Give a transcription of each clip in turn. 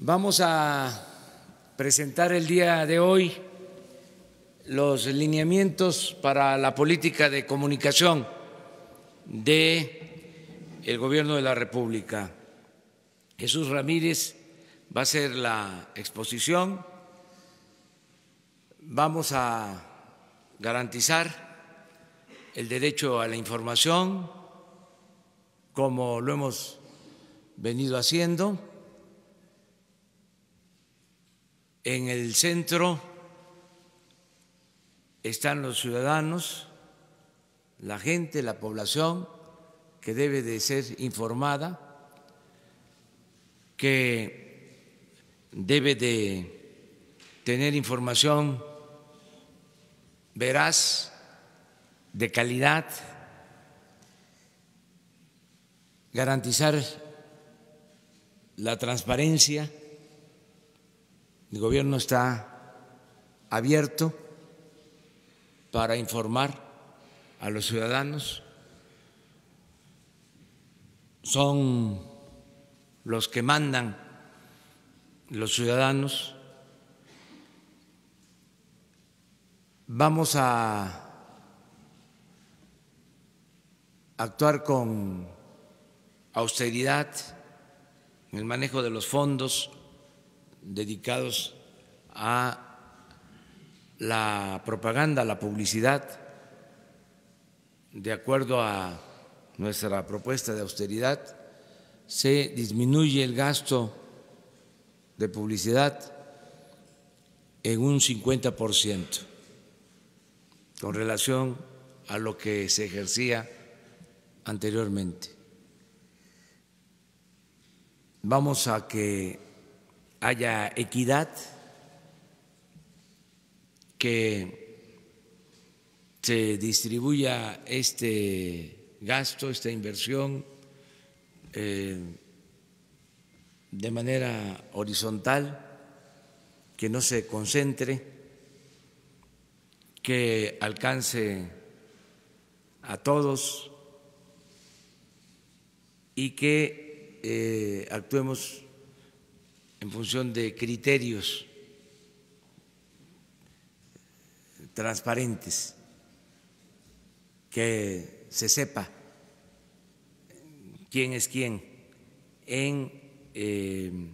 Vamos a presentar el día de hoy los lineamientos para la política de comunicación del Gobierno de la República. Jesús Ramírez va a hacer la exposición. Vamos a garantizar el derecho a la información, como lo hemos venido haciendo. En el centro están los ciudadanos, la gente, la población que debe de ser informada, que debe de tener información veraz, de calidad, garantizar la transparencia. El gobierno está abierto para informar a los ciudadanos. Son los que mandan los ciudadanos. Vamos a actuar con austeridad en el manejo de los fondos dedicados a la propaganda, a la publicidad. De acuerdo a nuestra propuesta de austeridad, se disminuye el gasto de publicidad en un 50% con relación a lo que se ejercía anteriormente. Vamos a que haya equidad, que se distribuya este gasto, esta inversión de manera horizontal, que no se concentre, que alcance a todos y que actuemos en función de criterios transparentes, que se sepa quién es quién en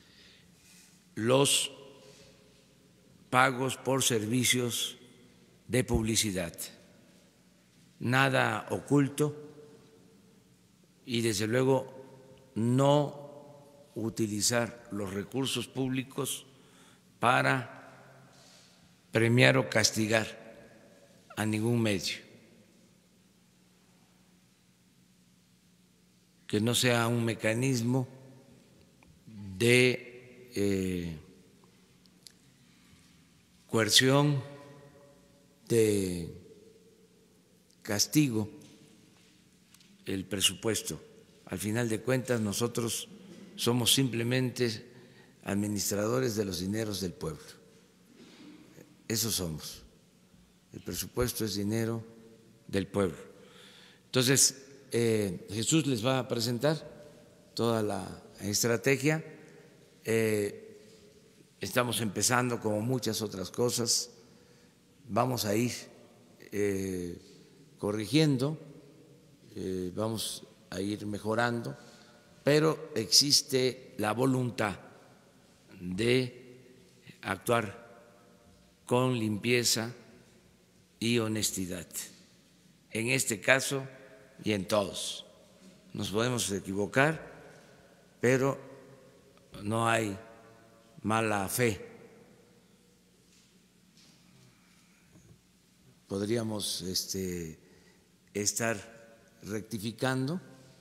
los pagos por servicios de publicidad. Nada oculto y desde luego no utilizar los recursos públicos para premiar o castigar a ningún medio, que no sea un mecanismo de coerción, de castigo el presupuesto. Al final de cuentas, nosotros somos simplemente administradores de los dineros del pueblo. Eso somos. El presupuesto es dinero del pueblo. Entonces, Jesús les va a presentar toda la estrategia. Estamos empezando, como muchas otras cosas, vamos a ir corrigiendo, vamos a ir mejorando, pero existe la voluntad de actuar con limpieza y honestidad. En este caso y en todos. Nos podemos equivocar, pero no hay mala fe. Podríamos estar rectificando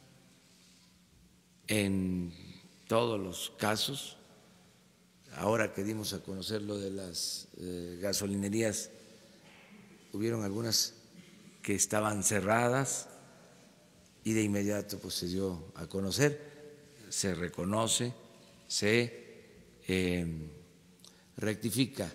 en todos los casos. Ahora que dimos a conocer lo de las gasolinerías, hubieron algunas que estaban cerradas y de inmediato pues se dio a conocer, se reconoce, se rectifica.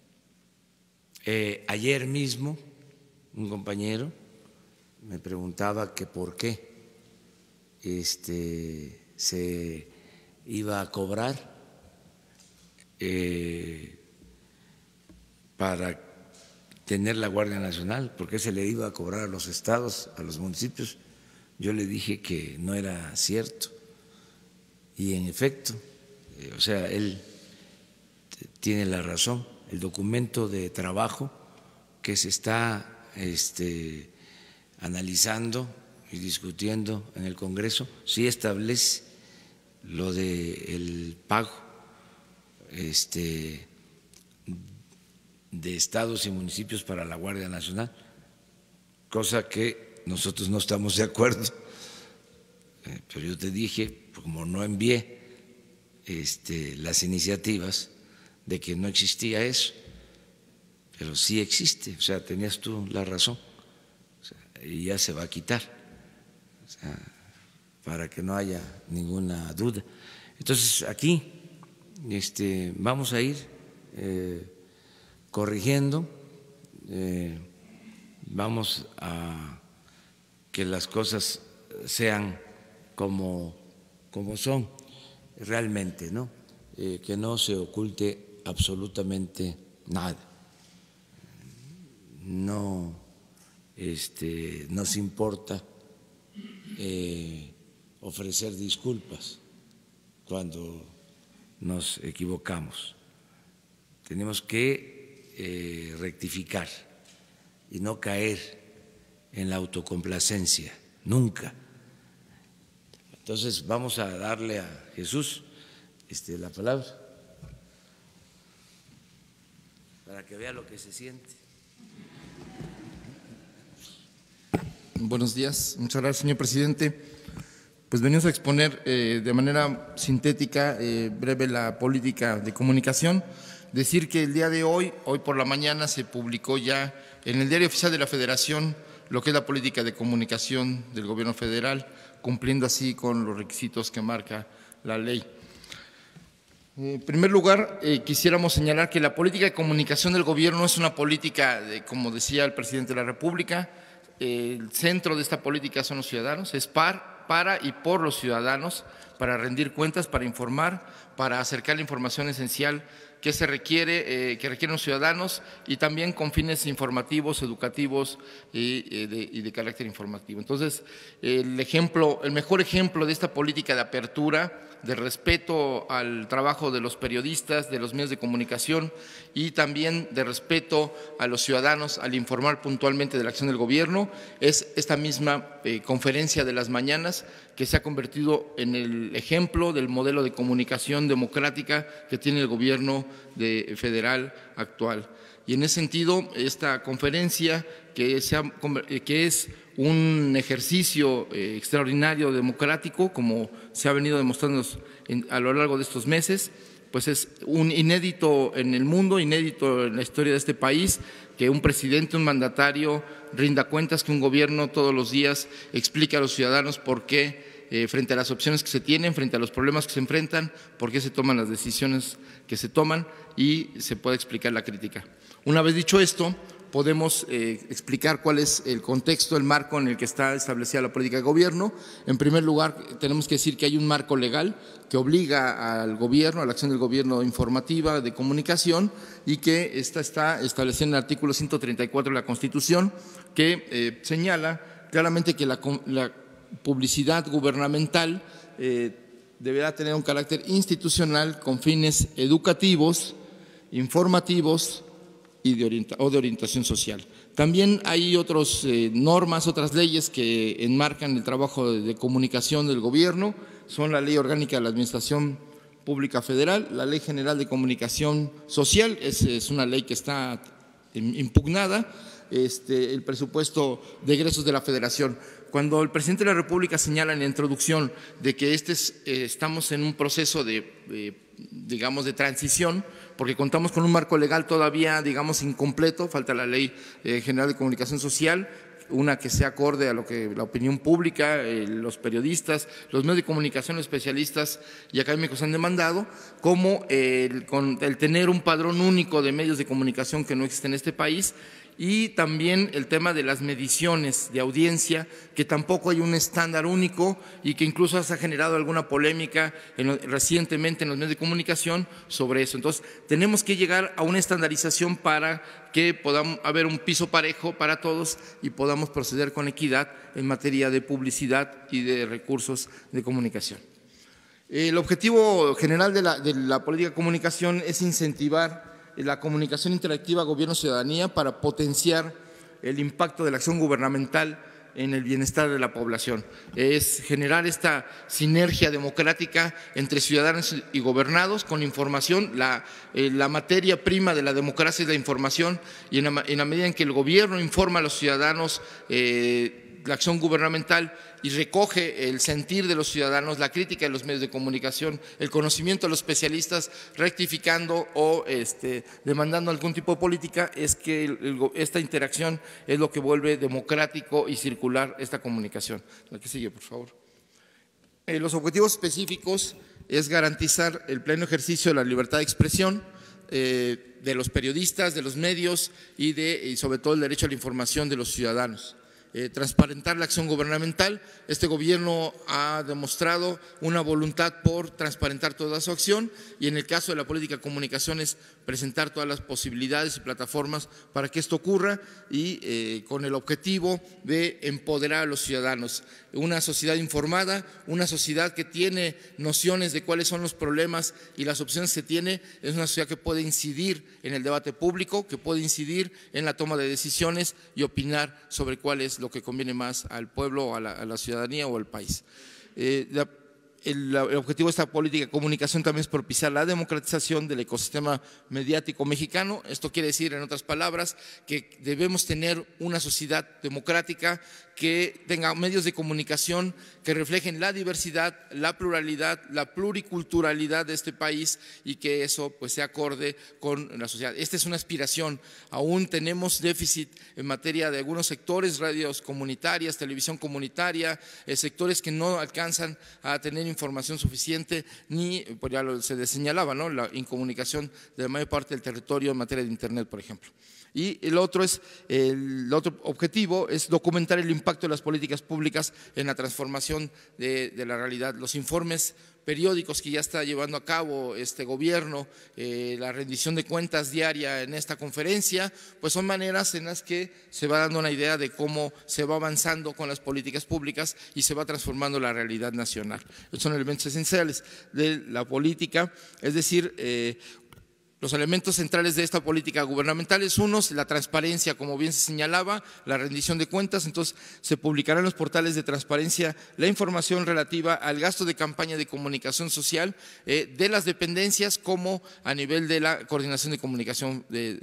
Ayer mismo un compañero me preguntaba que por qué se iba a cobrar para tener la Guardia Nacional, porque se le iba a cobrar a los estados, a los municipios. Yo le dije que no era cierto y en efecto, o sea, él tiene la razón. El documento de trabajo que se está analizando y discutiendo en el Congreso sí establece lo del pago de estados y municipios para la Guardia Nacional, cosa que nosotros no estamos de acuerdo. Pero yo te dije, como no envié las iniciativas, de que no existía eso, pero sí existe, o sea, tenías tú la razón, o sea, y ya se va a quitar, o sea, para que no haya ninguna duda. Entonces, aquí vamos a ir corrigiendo, vamos a que las cosas sean como son realmente, ¿no? Que no se oculte absolutamente nada. No nos importa ofrecer disculpas cuando nos equivocamos. Tenemos que rectificar y no caer en la autocomplacencia, nunca. Entonces vamos a darle a Jesús la palabra para que vea lo que se siente. Buenos días, muchas gracias, señor presidente. Pues venimos a exponer de manera sintética, breve, la política de comunicación. Decir que el día de hoy por la mañana, se publicó ya en el Diario Oficial de la Federación lo que es la política de comunicación del Gobierno federal, cumpliendo así con los requisitos que marca la ley. En primer lugar, quisiéramos señalar que la política de comunicación del Gobierno es una política, como decía el presidente de la República, el centro de esta política son los ciudadanos, es para y por los ciudadanos, para rendir cuentas, para informar, para acercar la información esencial que se requiere, que requieren los ciudadanos, y también con fines informativos, educativos y de carácter informativo. Entonces, el mejor ejemplo de esta política de apertura, de respeto al trabajo de los periodistas, de los medios de comunicación, y también de respeto a los ciudadanos al informar puntualmente de la acción del gobierno, es esta misma conferencia de las mañanas, que se ha convertido en el ejemplo del modelo de comunicación democrática que tiene el gobierno federal actual. Y en ese sentido, esta conferencia, que es un ejercicio extraordinario democrático, como se ha venido demostrando a lo largo de estos meses, pues es un inédito en el mundo, inédito en la historia de este país, que un presidente, un mandatario rinda cuentas, que un gobierno todos los días explique a los ciudadanos por qué, frente a las opciones que se tienen, frente a los problemas que se enfrentan, por qué se toman las decisiones que se toman, y se puede explicar la crítica. Una vez dicho esto, podemos explicar cuál es el contexto, el marco en el que está establecida la política de gobierno. En primer lugar, tenemos que decir que hay un marco legal que obliga al gobierno, a la acción del gobierno informativa, de comunicación, y que esta está establecida en el artículo 134 de la Constitución, que señala claramente que la publicidad gubernamental deberá tener un carácter institucional con fines educativos, informativos o de orientación social. También hay otras normas, otras leyes que enmarcan el trabajo de comunicación del gobierno. Son la Ley Orgánica de la Administración Pública Federal, la Ley General de Comunicación Social, es una ley que está impugnada, el presupuesto de egresos de la Federación. Cuando el presidente de la República señala en la introducción de que estamos en un proceso digamos, de transición, porque contamos con un marco legal todavía, digamos, incompleto, falta la Ley General de Comunicación Social, una que sea acorde a lo que la opinión pública, los periodistas, los medios de comunicación, especialistas y académicos han demandado, como el tener un padrón único de medios de comunicación que no existe en este país, Y también el tema de las mediciones de audiencia, que tampoco hay un estándar único y que incluso se ha generado alguna polémica recientemente en los medios de comunicación sobre eso. Entonces, tenemos que llegar a una estandarización para que podamos haber un piso parejo para todos y podamos proceder con equidad en materia de publicidad y de recursos de comunicación. El objetivo general de la política de comunicación es incentivar la comunicación interactiva gobierno-ciudadanía para potenciar el impacto de la acción gubernamental en el bienestar de la población. Es generar esta sinergia democrática entre ciudadanos y gobernados con información. La materia prima de la democracia es la información, y en la medida en que el gobierno informa a los ciudadanos la acción gubernamental y recoge el sentir de los ciudadanos, la crítica de los medios de comunicación, el conocimiento de los especialistas, rectificando o demandando algún tipo de política, es que esta interacción es lo que vuelve democrático y circular esta comunicación. La que sigue, por favor. Los objetivos específicos es garantizar el pleno ejercicio de la libertad de expresión de los periodistas, de los medios y sobre todo el derecho a la información de los ciudadanos. Transparentar la acción gubernamental. Este gobierno ha demostrado una voluntad por transparentar toda su acción, y en el caso de la política de comunicaciones, presentar todas las posibilidades y plataformas para que esto ocurra, y con el objetivo de empoderar a los ciudadanos. Una sociedad informada, una sociedad que tiene nociones de cuáles son los problemas y las opciones que tiene, es una sociedad que puede incidir en el debate público, que puede incidir en la toma de decisiones y opinar sobre cuál es lo que conviene más al pueblo, a la ciudadanía o al país. El objetivo de esta política de comunicación también es propiciar la democratización del ecosistema mediático mexicano. Esto quiere decir, en otras palabras, que debemos tener una sociedad democrática que tenga medios de comunicación que reflejen la diversidad, la pluralidad, la pluriculturalidad de este país, y que eso pues sea acorde con la sociedad. Esta es una aspiración. Aún tenemos déficit en materia de algunos sectores, radios comunitarias, televisión comunitaria, sectores que no alcanzan a tener información suficiente, ni, pues ya se señalaba, ¿no?, la incomunicación de la mayor parte del territorio en materia de internet, por ejemplo. Y el otro objetivo es documentar el impacto de las políticas públicas en la transformación de la realidad. Los informes periódicos que ya está llevando a cabo este gobierno, la rendición de cuentas diaria en esta conferencia, pues son maneras en las que se va dando una idea de cómo se va avanzando con las políticas públicas y se va transformando la realidad nacional. Estos son elementos esenciales de la política, es decir, los elementos centrales de esta política gubernamental es la transparencia, como bien se señalaba, la rendición de cuentas. Entonces, se publicará en los portales de transparencia la información relativa al gasto de campaña de comunicación social de las dependencias, como a nivel de la coordinación de comunicación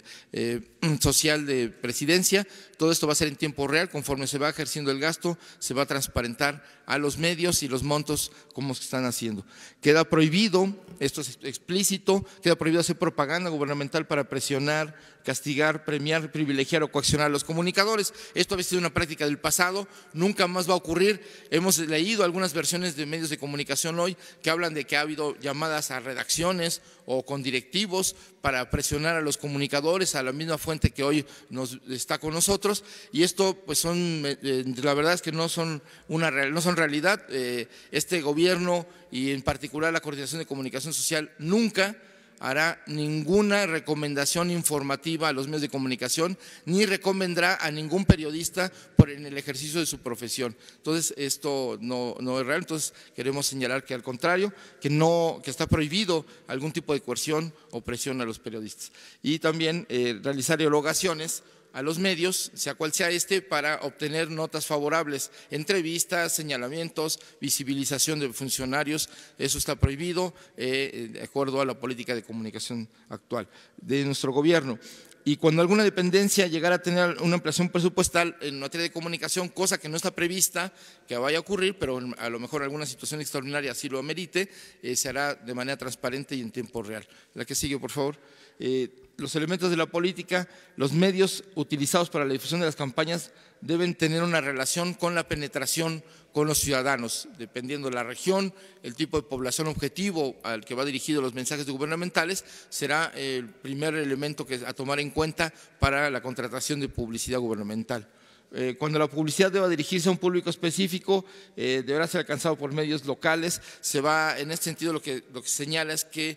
social de presidencia. Todo esto va a ser en tiempo real. Conforme se va ejerciendo el gasto, se va a transparentar a los medios y los montos como se están haciendo. Queda prohibido, esto es explícito, queda prohibido hacer propaganda gubernamental para presionar, castigar, premiar, privilegiar o coaccionar a los comunicadores. Esto había sido una práctica del pasado, nunca más va a ocurrir. Hemos leído algunas versiones de medios de comunicación hoy que hablan de que ha habido llamadas a redacciones o con directivos para presionar a los comunicadores, a la misma fuente que hoy está con nosotros, y esto pues la verdad es que no son realidad. Este gobierno, y en particular la Coordinación de Comunicación Social, nunca hará ninguna recomendación informativa a los medios de comunicación, ni recomendará a ningún periodista en el ejercicio de su profesión. Entonces, esto no es real. Entonces, queremos señalar que al contrario, que está prohibido algún tipo de coerción o presión a los periodistas. Y también realizar erogaciones a los medios, sea cual sea para obtener notas favorables, entrevistas, señalamientos, visibilización de funcionarios. Eso está prohibido de acuerdo a la política de comunicación actual de nuestro gobierno. Y cuando alguna dependencia llegara a tener una ampliación presupuestal en materia de comunicación, cosa que no está prevista que vaya a ocurrir, pero a lo mejor alguna situación extraordinaria así lo amerite, se hará de manera transparente y en tiempo real. La que sigue, por favor. Los elementos de la política, los medios utilizados para la difusión de las campañas deben tener una relación con la penetración con los ciudadanos, dependiendo de la región, el tipo de población objetivo al que va dirigido los mensajes gubernamentales, será el primer elemento a tomar en cuenta para la contratación de publicidad gubernamental. Cuando la publicidad deba dirigirse a un público específico, deberá ser alcanzado por medios locales. En este sentido, lo que señala es que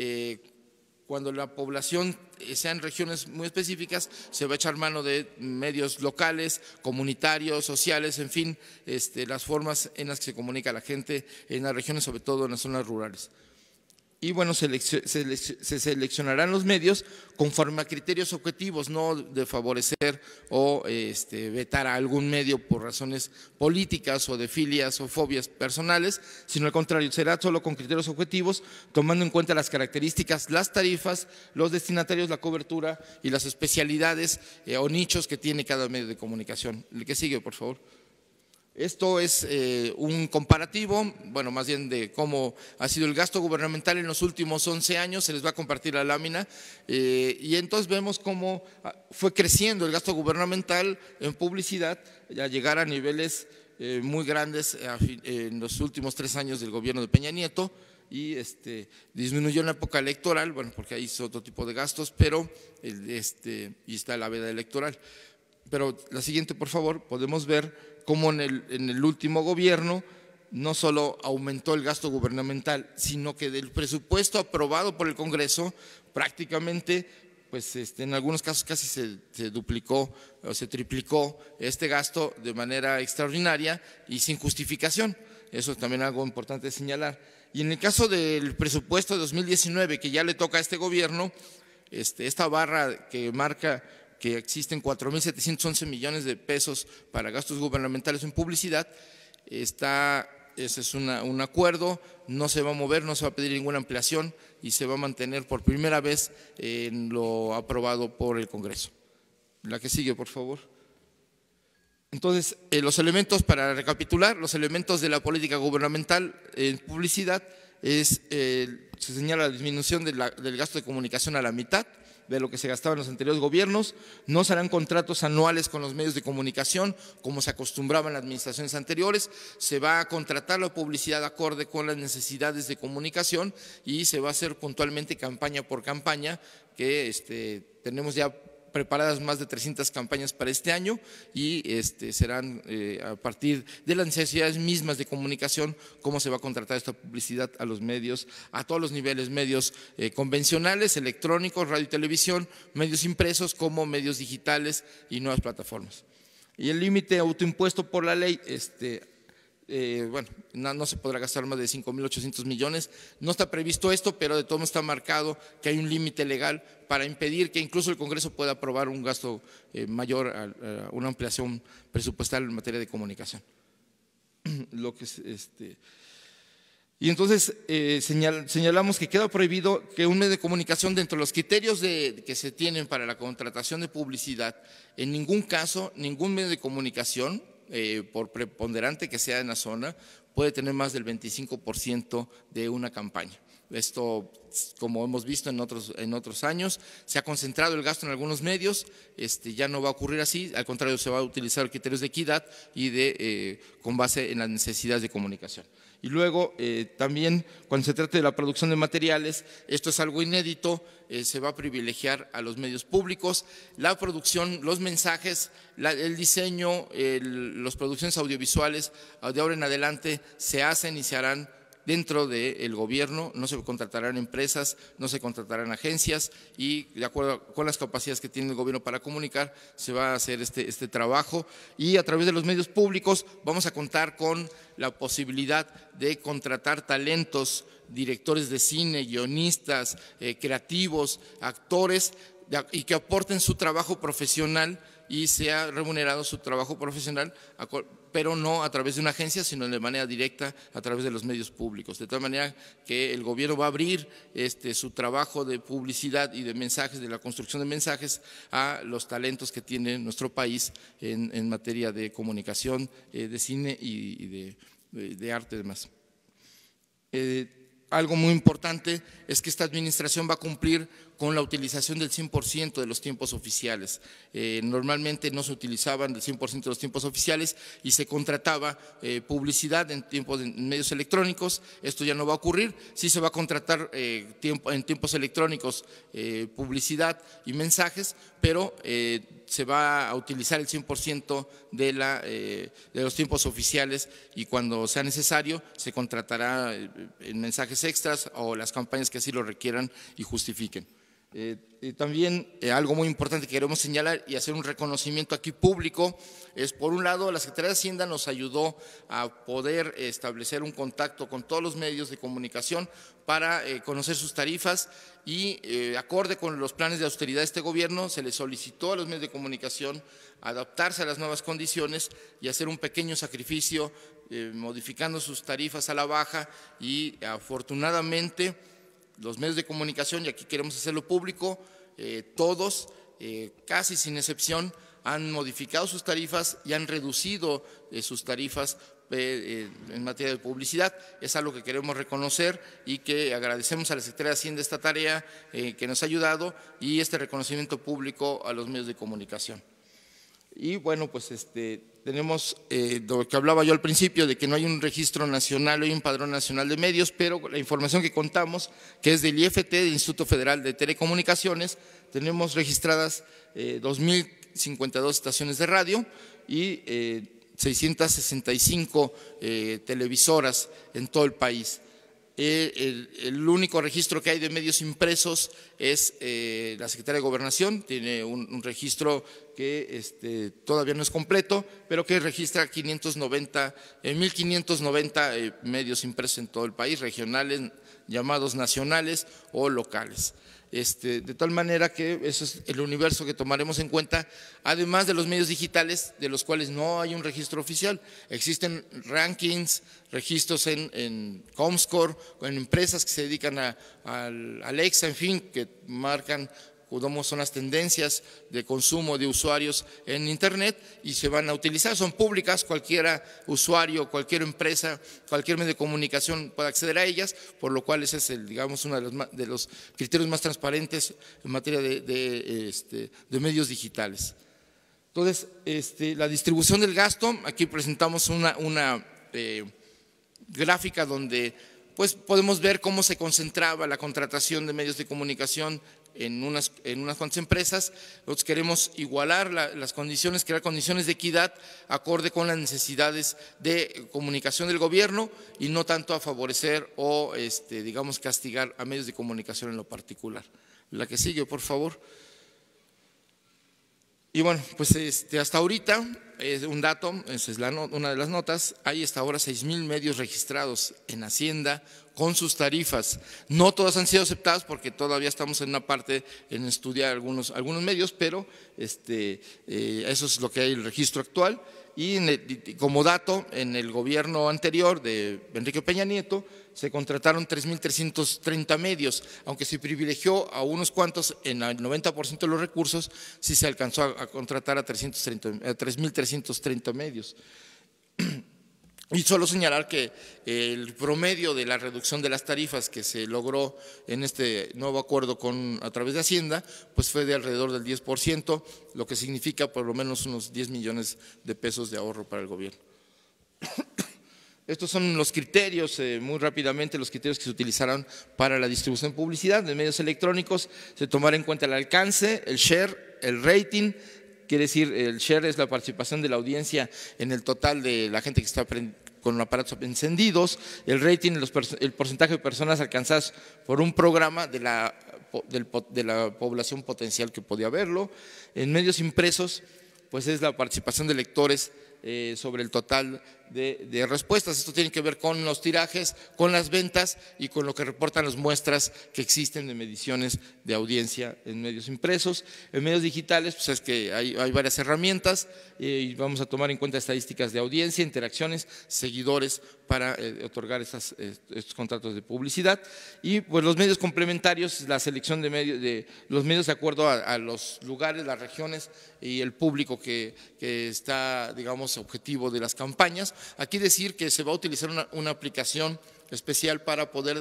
cuando la población sea en regiones muy específicas, se va a echar mano de medios locales, comunitarios, sociales, en fin, las formas en las que se comunica la gente en las regiones, sobre todo en las zonas rurales. Y bueno, se seleccionarán los medios conforme a criterios objetivos, no de favorecer o vetar a algún medio por razones políticas o de filias o fobias personales, sino al contrario, será solo con criterios objetivos, tomando en cuenta las características, las tarifas, los destinatarios, la cobertura y las especialidades o nichos que tiene cada medio de comunicación. El que sigue, por favor. Esto es un comparativo, bueno, más bien de cómo ha sido el gasto gubernamental en los últimos 11 años, se les va a compartir la lámina, y entonces vemos cómo fue creciendo el gasto gubernamental en publicidad, a llegar a niveles muy grandes en los últimos 3 años del gobierno de Peña Nieto, y disminuyó en la época electoral, bueno, porque ahí hizo otro tipo de gastos, pero y está la veda electoral. Pero la siguiente, por favor, podemos ver cómo en el último gobierno no solo aumentó el gasto gubernamental, sino que del presupuesto aprobado por el Congreso prácticamente, pues en algunos casos casi se duplicó o se triplicó este gasto de manera extraordinaria y sin justificación. Eso es también algo importante de señalar. Y en el caso del presupuesto de 2019, que ya le toca a este gobierno, esta barra que marca que existen 4.711 millones de pesos para gastos gubernamentales en publicidad, ese es un acuerdo, no se va a mover, no se va a pedir ninguna ampliación y se va a mantener por primera vez en lo aprobado por el Congreso. La que sigue, por favor. Entonces, los elementos, para recapitular, los elementos de la política gubernamental en publicidad se señala la disminución del gasto de comunicación a la mitad de lo que se gastaba en los anteriores gobiernos, no se harán contratos anuales con los medios de comunicación como se acostumbraba en las administraciones anteriores, se va a contratar la publicidad acorde con las necesidades de comunicación y se va a hacer puntualmente campaña por campaña, que tenemos ya preparadas más de 300 campañas para este año y serán a partir de las necesidades mismas de comunicación cómo se va a contratar esta publicidad a los medios, a todos los niveles, medios convencionales, electrónicos, radio y televisión, medios impresos como medios digitales y nuevas plataformas. Y el límite autoimpuesto por la ley, bueno, no se podrá gastar más de 5.800 millones, no está previsto esto, pero de todo modo está marcado que hay un límite legal para impedir que incluso el Congreso pueda aprobar un gasto mayor a una ampliación presupuestal en materia de comunicación. Y entonces señalamos que queda prohibido que un medio de comunicación, dentro de los criterios que se tienen para la contratación de publicidad, en ningún caso, ningún medio de comunicación, por preponderante que sea en la zona, puede tener más del 25% de una campaña. Esto, como hemos visto en otros años, se ha concentrado el gasto en algunos medios, ya no va a ocurrir así, al contrario, se va a utilizar criterios de equidad y con base en las necesidades de comunicación. Y luego también cuando se trate de la producción de materiales, esto es algo inédito, se va a privilegiar a los medios públicos, la producción, los mensajes, el diseño, las producciones audiovisuales de ahora en adelante se hacen y se harán dentro del gobierno, no se contratarán empresas, no se contratarán agencias y de acuerdo con las capacidades que tiene el gobierno para comunicar se va a hacer este trabajo y a través de los medios públicos vamos a contar con la posibilidad de contratar talentos, directores de cine, guionistas, creativos, actores y que aporten su trabajo profesional y sea remunerado su trabajo profesional, pero no a través de una agencia, sino de manera directa a través de los medios públicos. De tal manera que el gobierno va a abrir su trabajo de publicidad y de mensajes, de la construcción de mensajes, a los talentos que tiene nuestro país en materia de comunicación, de cine y de arte y demás. Algo muy importante es que esta administración va a cumplir con la utilización del 100% de los tiempos oficiales. Normalmente no se utilizaban el 100% de los tiempos oficiales y se contrataba publicidad en medios electrónicos. Esto ya no va a ocurrir, sí se va a contratar en tiempos electrónicos publicidad y mensajes, pero se va a utilizar el 100% de los tiempos oficiales y cuando sea necesario se contratará en mensajes extras o las campañas que así lo requieran y justifiquen. También algo muy importante que queremos señalar y hacer un reconocimiento aquí público es, por un lado, la Secretaría de Hacienda nos ayudó a poder establecer un contacto con todos los medios de comunicación para conocer sus tarifas y acorde con los planes de austeridad de este gobierno se le solicitó a los medios de comunicación adaptarse a las nuevas condiciones y hacer un pequeño sacrificio modificando sus tarifas a la baja y afortunadamente los medios de comunicación, y aquí queremos hacerlo público, todos, casi sin excepción, han modificado sus tarifas y han reducido sus tarifas en materia de publicidad. Es algo que queremos reconocer y que agradecemos a la Secretaría de Hacienda esta tarea que nos ha ayudado y este reconocimiento público a los medios de comunicación. Y bueno, pues tenemos lo que hablaba yo al principio de que no hay un registro nacional, hay un padrón nacional de medios, pero la información que contamos, que es del IFT, del Instituto Federal de Telecomunicaciones, tenemos registradas 2.052 estaciones de radio y 665 televisoras en todo el país. El único registro que hay de medios impresos es la Secretaría de Gobernación, tiene un registro que todavía no es completo, pero que registra 1.590 medios impresos en todo el país, regionales, llamados nacionales o locales. De tal manera que eso es el universo que tomaremos en cuenta, además de los medios digitales, de los cuales no hay un registro oficial. Existen rankings, registros en Comscore, en empresas que se dedican al Alexa, en fin, que marcan cómo son las tendencias de consumo de usuarios en Internet y se van a utilizar, son públicas, cualquier usuario, cualquier empresa, cualquier medio de comunicación puede acceder a ellas, por lo cual ese es digamos, uno de los criterios más transparentes en materia de medios digitales. Entonces, la distribución del gasto, aquí presentamos una gráfica donde pues podemos ver cómo se concentraba la contratación de medios de comunicación en unas cuantas empresas. Nosotros queremos igualar las condiciones, crear condiciones de equidad acorde con las necesidades de comunicación del gobierno y no tanto a favorecer o digamos castigar a medios de comunicación en lo particular. La que sigue, por favor. Y bueno, pues hasta ahorita, un dato, esa es una de las notas, hay hasta ahora 6,000 medios registrados en Hacienda con sus tarifas. No todas han sido aceptadas porque todavía estamos en una parte en estudiar algunos medios, pero eso es lo que hay en el registro actual. Y como dato, en el gobierno anterior de Enrique Peña Nieto se contrataron 3.330 medios, aunque se privilegió a unos cuantos en el 90% de los recursos, sí se alcanzó a contratar a 3.330 medios. Y solo señalar que el promedio de la reducción de las tarifas que se logró en este nuevo acuerdo a través de Hacienda, pues fue de alrededor del 10%, lo que significa por lo menos unos 10 millones de pesos de ahorro para el gobierno. Estos son los criterios, muy rápidamente, los criterios que se utilizaron para la distribución de publicidad de medios electrónicos. Se tomará en cuenta el alcance, el share, el rating. Quiere decir, el share es la participación de la audiencia en el total de la gente que está con aparatos encendidos, el rating, el porcentaje de personas alcanzadas por un programa de la población potencial que podía verlo. En medios impresos, pues es la participación de lectores sobre el total de respuestas. Esto tiene que ver con los tirajes, con las ventas y con lo que reportan las muestras que existen de mediciones de audiencia en medios impresos. En medios digitales, pues es que hay varias herramientas y vamos a tomar en cuenta estadísticas de audiencia, interacciones, seguidores para otorgar estos contratos de publicidad. Y pues los medios complementarios, la selección de los medios de acuerdo a los lugares, las regiones y el público que está, digamos, objetivo de las campañas. Aquí decir que se va a utilizar una aplicación especial para poder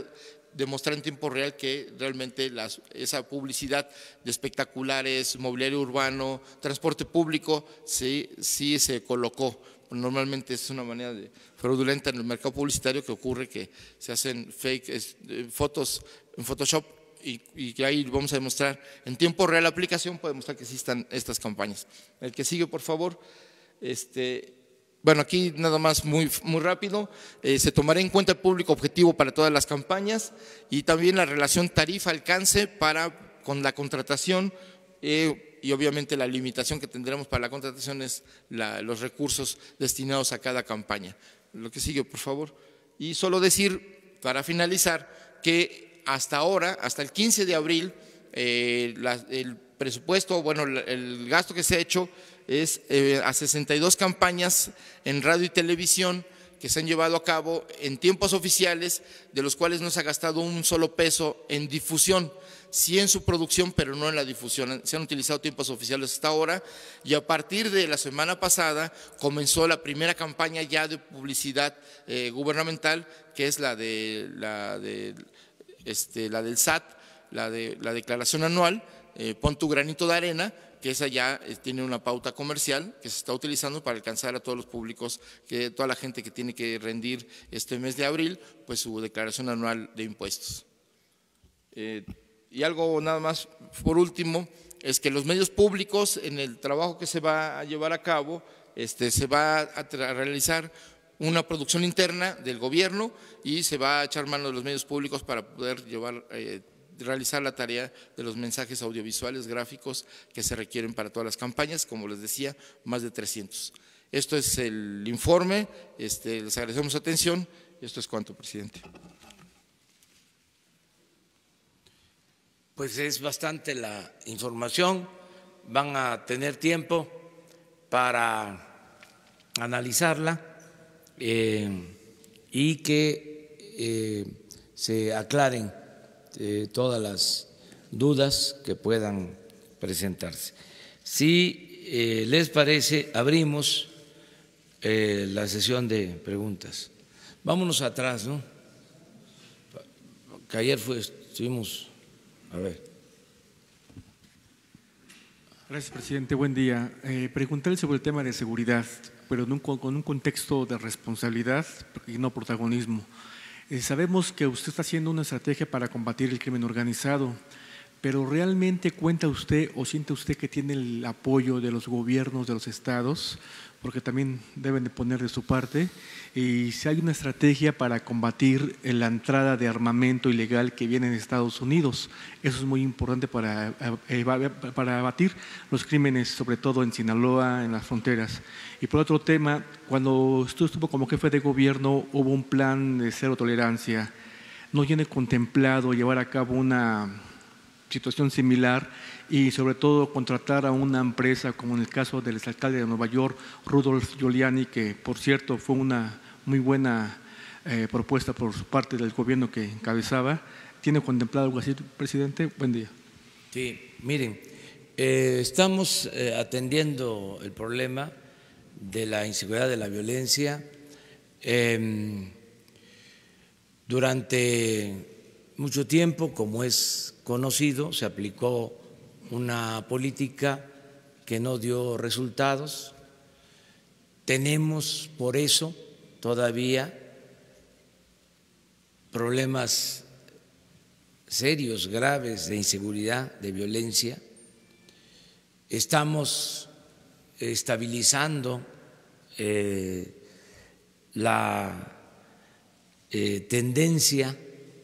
demostrar en tiempo real que realmente esa publicidad de espectaculares, mobiliario urbano, transporte público, sí se colocó. Normalmente es una manera fraudulenta en el mercado publicitario que ocurre que se hacen fake fotos en Photoshop y que ahí vamos a demostrar en tiempo real la aplicación puede demostrar que existan estas campañas. El que sigue, por favor. Bueno, aquí nada más muy rápido, se tomará en cuenta el público objetivo para todas las campañas y también la relación tarifa-alcance con la contratación y obviamente la limitación que tendremos para la contratación es los recursos destinados a cada campaña. Lo que sigue, por favor. Y solo decir, para finalizar, que hasta ahora, hasta el 15 de abril, el presupuesto, bueno, el gasto que se ha hecho es a 62 campañas en radio y televisión que se han llevado a cabo en tiempos oficiales, de los cuales no se ha gastado un solo peso en difusión, sí en su producción, pero no en la difusión. Se han utilizado tiempos oficiales hasta ahora y a partir de la semana pasada comenzó la primera campaña ya de publicidad gubernamental, que es la del SAT, la declaración anual, pon tu granito de arena, que esa ya tiene una pauta comercial que se está utilizando para alcanzar a todos los públicos, toda la gente que tiene que rendir este mes de abril, pues su declaración anual de impuestos. Y algo nada más por último, es que los medios públicos en el trabajo que se va a llevar a cabo, se va a realizar una producción interna del gobierno y se va a echar mano de los medios públicos para poder realizar la tarea de los mensajes audiovisuales, gráficos que se requieren para todas las campañas, como les decía, más de 300. Esto es el informe, les agradecemos su atención y esto es cuanto, presidente. Pues es bastante la información, van a tener tiempo para analizarla y que se aclaren todas las dudas que puedan presentarse. Si les parece, abrimos la sesión de preguntas. Vámonos atrás, ¿no? Que ayer estuvimos… A ver. Gracias, presidente. Buen día. Preguntarle sobre el tema de seguridad, pero con un contexto de responsabilidad y no protagonismo. Sabemos que usted está haciendo una estrategia para combatir el crimen organizado, pero ¿realmente cuenta usted o siente usted que tiene el apoyo de los gobiernos de los estados? Porque también deben de poner de su parte. Y si hay una estrategia para combatir la entrada de armamento ilegal que viene de Estados Unidos, eso es muy importante para abatir los crímenes, sobre todo en Sinaloa, en las fronteras. Y por otro tema, cuando usted estuvo como jefe de gobierno, hubo un plan de cero tolerancia. ¿No tiene contemplado llevar a cabo una situación similar y sobre todo contratar a una empresa como en el caso del exalcalde de Nueva York, Rudolph Giuliani, que por cierto fue una muy buena propuesta por parte del gobierno que encabezaba? ¿Tiene contemplado algo así, presidente? Buen día. Sí, miren, estamos atendiendo el problema de la inseguridad, de la violencia. Durante mucho tiempo, como es conocido, se aplicó una política que no dio resultados. Tenemos por eso todavía problemas serios, graves de inseguridad, de violencia. Estamos estabilizando la tendencia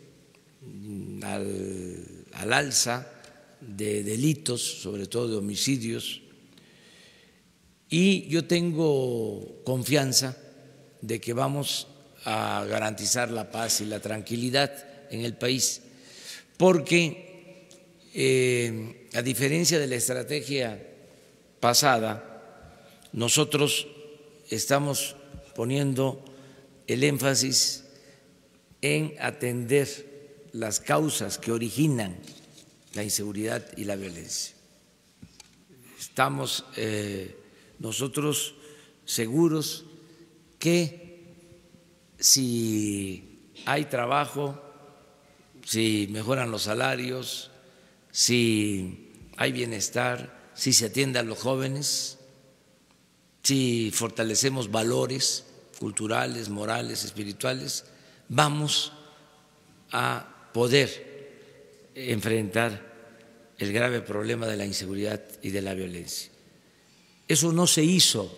al alza de delitos, sobre todo de homicidios, y yo tengo confianza de que vamos a garantizar la paz y la tranquilidad en el país, porque a diferencia de la estrategia pasada, nosotros estamos poniendo el énfasis en atender las causas que originan la inseguridad y la violencia. Estamos nosotros seguros que si hay trabajo, si mejoran los salarios, si hay bienestar, si se atiende a los jóvenes, si fortalecemos valores culturales, morales, espirituales, vamos a poder enfrentar el grave problema de la inseguridad y de la violencia. Eso no se hizo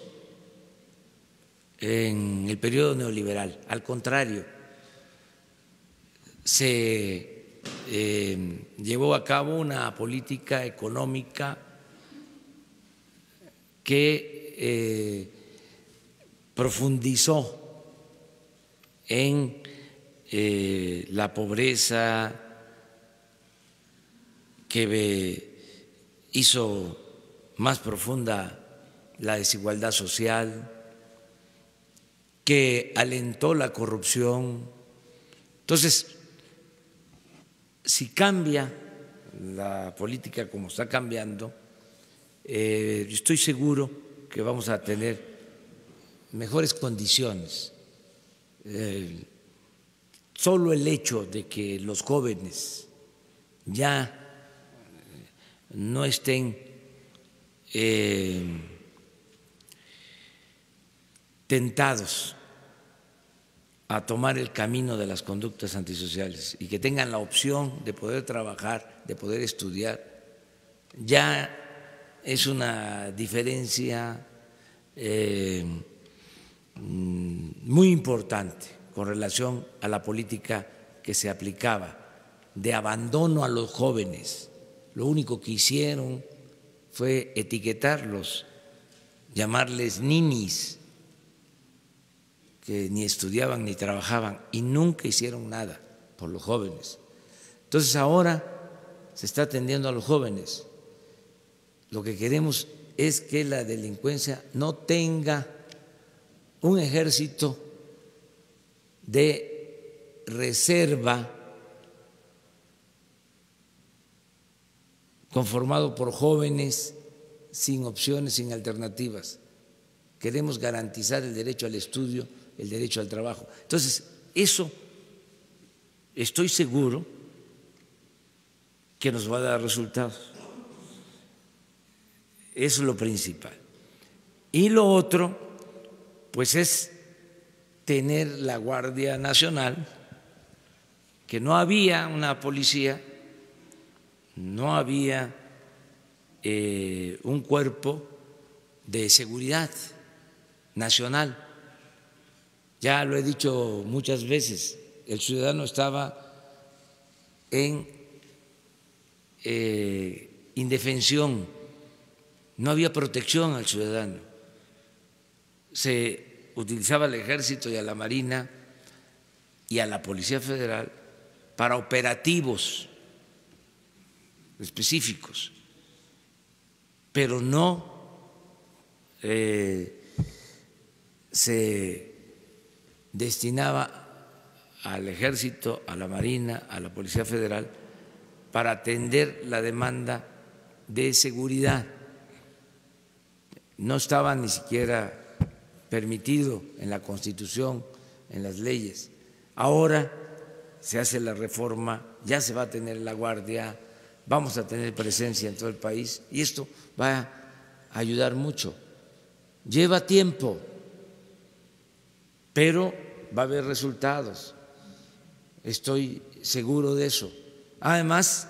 en el periodo neoliberal, al contrario, se llevó a cabo una política económica que profundizó en la pobreza, que hizo más profunda la desigualdad social, que alentó la corrupción. Entonces, si cambia la política como está cambiando, estoy seguro que vamos a tener mejores condiciones. Solo el hecho de que los jóvenes ya no estén tentados a tomar el camino de las conductas antisociales y que tengan la opción de poder trabajar, de poder estudiar, ya es una diferencia muy importante con relación a la política que se aplicaba de abandono a los jóvenes. Lo único que hicieron fue etiquetarlos, llamarles ninis, que ni estudiaban ni trabajaban y nunca hicieron nada por los jóvenes. Entonces ahora se está atendiendo a los jóvenes. Lo que queremos es que la delincuencia no tenga un ejército de reserva conformado por jóvenes sin opciones, sin alternativas. Queremos garantizar el derecho al estudio, el derecho al trabajo. Entonces, eso estoy seguro que nos va a dar resultados. Eso es lo principal. Y lo otro, pues es tener la Guardia Nacional, que no había una policía, no había un cuerpo de seguridad nacional. Ya lo he dicho muchas veces, el ciudadano estaba en indefensión, no había protección al ciudadano. Se utilizaba al Ejército y a la Marina y a la Policía Federal para operativos específicos, pero no se destinaba al Ejército, a la Marina, a la Policía Federal para atender la demanda de seguridad. No estaba ni siquiera permitido en la Constitución, en las leyes. Ahora se hace la reforma, ya se va a tener la Guardia, vamos a tener presencia en todo el país y esto va a ayudar mucho. Lleva tiempo, pero va a haber resultados, estoy seguro de eso. Además,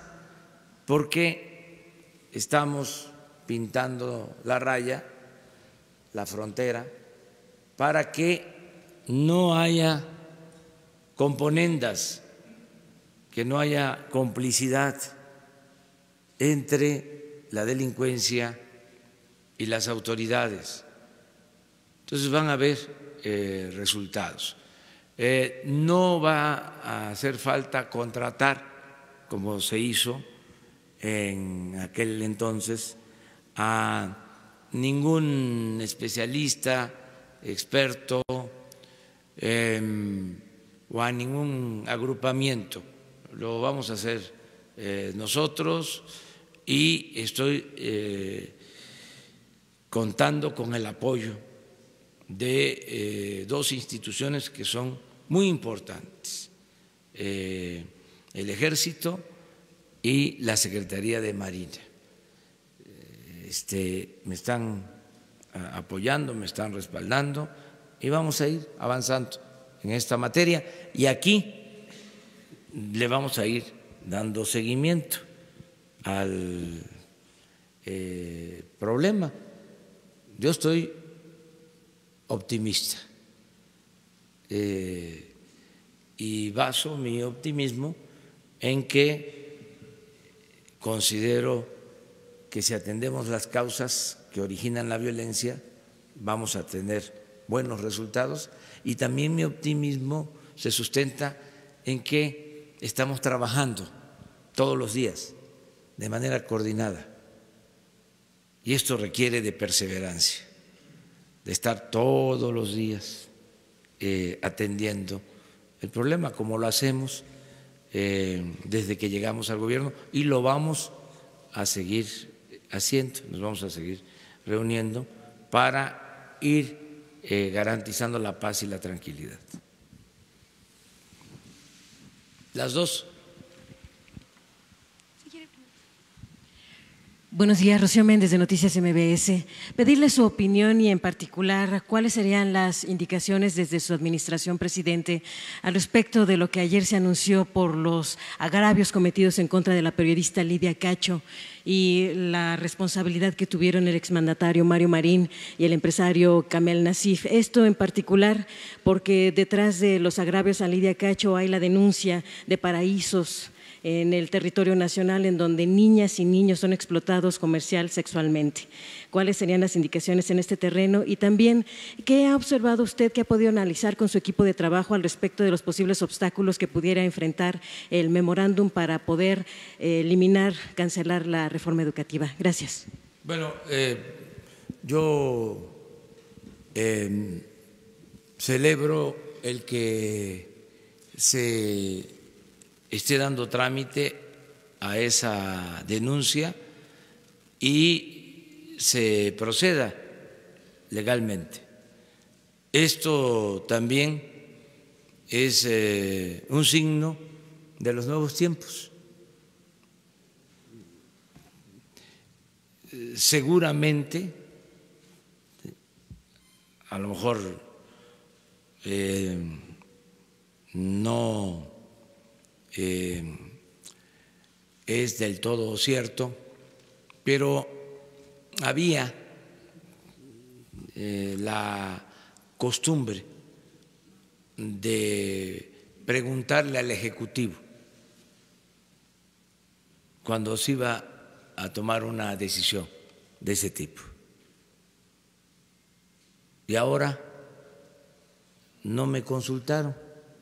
porque estamos pintando la raya, la frontera, para que no haya componendas, que no haya complicidad entre la delincuencia y las autoridades. Entonces van a haber resultados. No va a hacer falta contratar, como se hizo en aquel entonces, a ningún especialista, experto o a ningún agrupamiento. Lo vamos a hacer nosotros y estoy contando con el apoyo de dos instituciones que son muy importantes. el Ejército y la Secretaría de Marina. Me están apoyando, me están respaldando y vamos a ir avanzando en esta materia. Y aquí le vamos a ir dando seguimiento al problema. Yo estoy optimista y baso mi optimismo en que considero que si atendemos las causas que originan la violencia vamos a tener buenos resultados, y también mi optimismo se sustenta en que estamos trabajando todos los días de manera coordinada, y esto requiere de perseverancia, de estar todos los días atendiendo el problema, como lo hacemos desde que llegamos al gobierno, y lo vamos a seguir haciendo, nos vamos a seguir reuniendo para ir garantizando la paz y la tranquilidad. Las dos. Buenos días, Rocío Méndez de Noticias MBS. Pedirle su opinión y en particular cuáles serían las indicaciones desde su administración, presidente, al respecto de lo que ayer se anunció por los agravios cometidos en contra de la periodista Lidia Cacho y la responsabilidad que tuvieron el exmandatario Mario Marín y el empresario Kamel Nasif. Esto en particular porque detrás de los agravios a Lidia Cacho hay la denuncia de paraísos en el territorio nacional en donde niñas y niños son explotados comercial sexualmente. ¿Cuáles serían las indicaciones en este terreno? Y también, ¿qué ha observado usted, qué ha podido analizar con su equipo de trabajo al respecto de los posibles obstáculos que pudiera enfrentar el memorándum para poder eliminar, cancelar la reforma educativa? Gracias. Bueno, yo celebro el que se esté dando trámite a esa denuncia y se proceda legalmente. Esto también es un signo de los nuevos tiempos. Seguramente, a lo mejor no es del todo cierto, pero había la costumbre de preguntarle al Ejecutivo cuando se iba a tomar una decisión de ese tipo. Y ahora no me consultaron.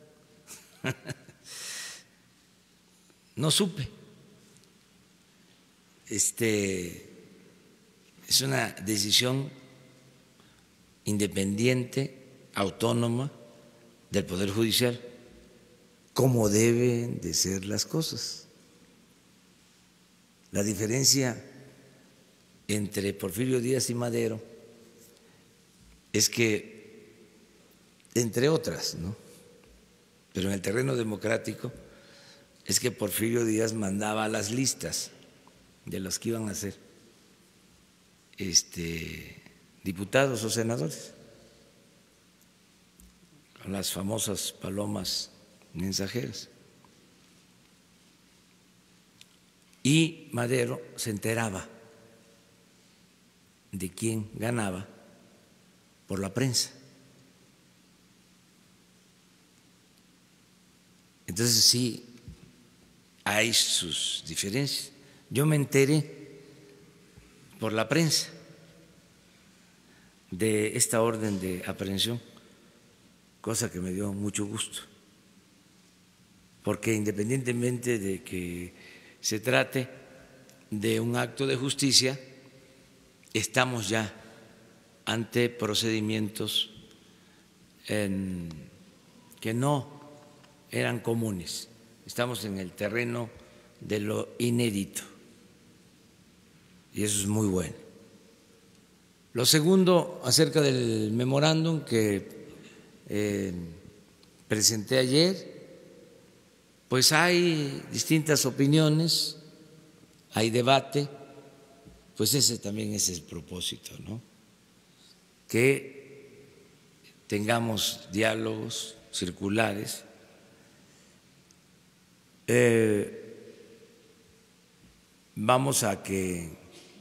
No supe. Es una decisión independiente, autónoma del Poder Judicial, como deben de ser las cosas. La diferencia entre Porfirio Díaz y Madero es que, entre otras, ¿no?, pero en el terreno democrático, es que Porfirio Díaz mandaba las listas de los que iban a ser diputados o senadores, con las famosas palomas mensajeras. Y Madero se enteraba de quién ganaba por la prensa. Entonces sí hay sus diferencias. Yo me enteré por la prensa de esta orden de aprehensión, cosa que me dio mucho gusto, porque independientemente de que se trate de un acto de justicia, estamos ya ante procedimientos que no eran comunes. Estamos en el terreno de lo inédito y eso es muy bueno. Lo segundo, acerca del memorándum que presenté ayer, pues hay distintas opiniones, hay debate, pues ese también es el propósito, ¿no? Que tengamos diálogos circulares. Vamos a que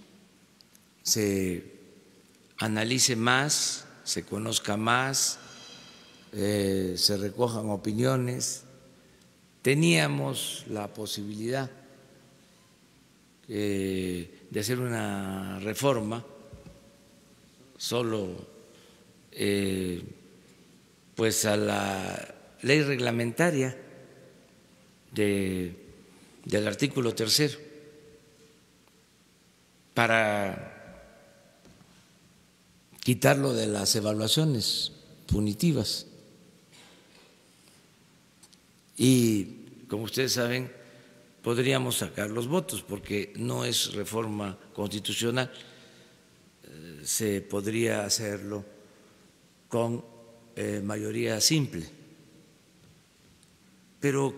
se analice más, se conozca más, se recojan opiniones. Teníamos la posibilidad de hacer una reforma solo pues a la ley reglamentaria del artículo 3 para quitarlo de las evaluaciones punitivas. Y como ustedes saben, podríamos sacar los votos porque no es reforma constitucional, se podría hacerlo con mayoría simple, pero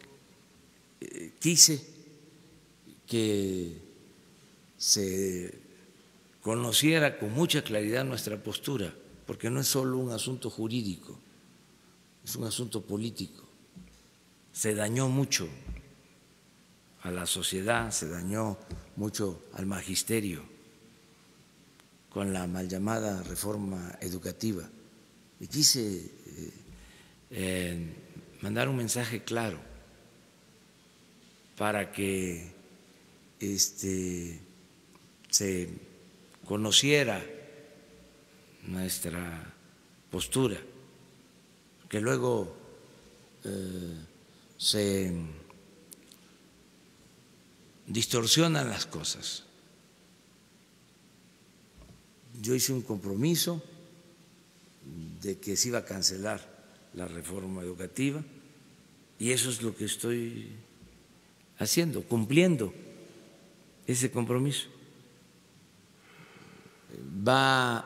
quise que se conociera con mucha claridad nuestra postura, porque no es solo un asunto jurídico, es un asunto político. Se dañó mucho a la sociedad, se dañó mucho al magisterio con la mal llamada reforma educativa. Y quise mandar un mensaje claro para que se conociera nuestra postura, que luego se distorsionan las cosas. Yo hice un compromiso de que se iba a cancelar la reforma educativa y eso es lo que estoy haciendo, cumpliendo ese compromiso. Va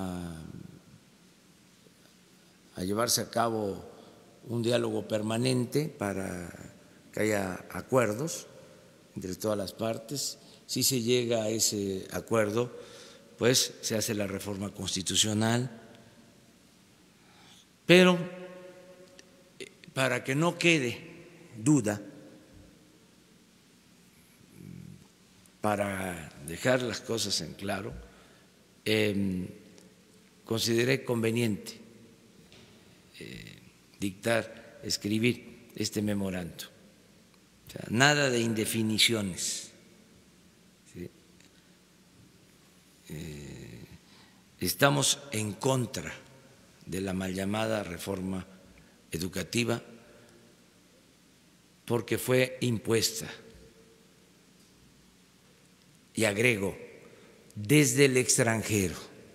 a llevarse a cabo un diálogo permanente para que haya acuerdos entre todas las partes. Si se llega a ese acuerdo, pues se hace la reforma constitucional, pero para que no quede duda, para dejar las cosas en claro, consideré conveniente escribir este memorando. O sea, nada de indefiniciones, ¿sí? Estamos en contra de la mal llamada reforma educativa porque fue impuesta, y agrego, desde el extranjero,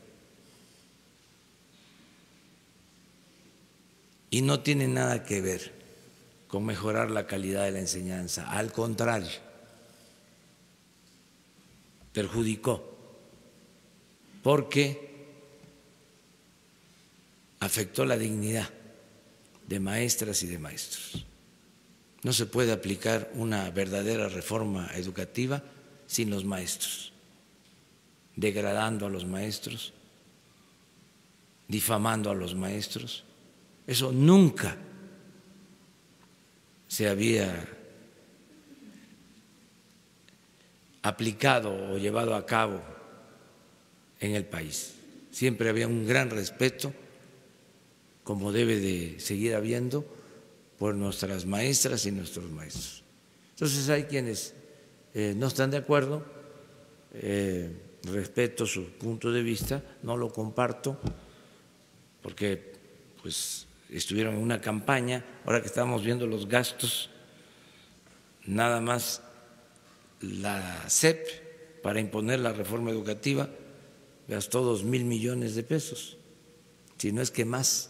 y no tiene nada que ver con mejorar la calidad de la enseñanza, al contrario, perjudicó porque afectó la dignidad de maestras y de maestros. No se puede aplicar una verdadera reforma educativa sin los maestros, degradando a los maestros, difamando a los maestros. Eso nunca se había aplicado o llevado a cabo en el país. Siempre había un gran respeto, como debe de seguir habiendo, por nuestras maestras y nuestros maestros. Entonces hay quienes no están de acuerdo, respeto su punto de vista, no lo comparto, porque pues estuvieron en una campaña. Ahora que estamos viendo los gastos, nada más la SEP para imponer la reforma educativa gastó 2,000 millones de pesos, si no es que más.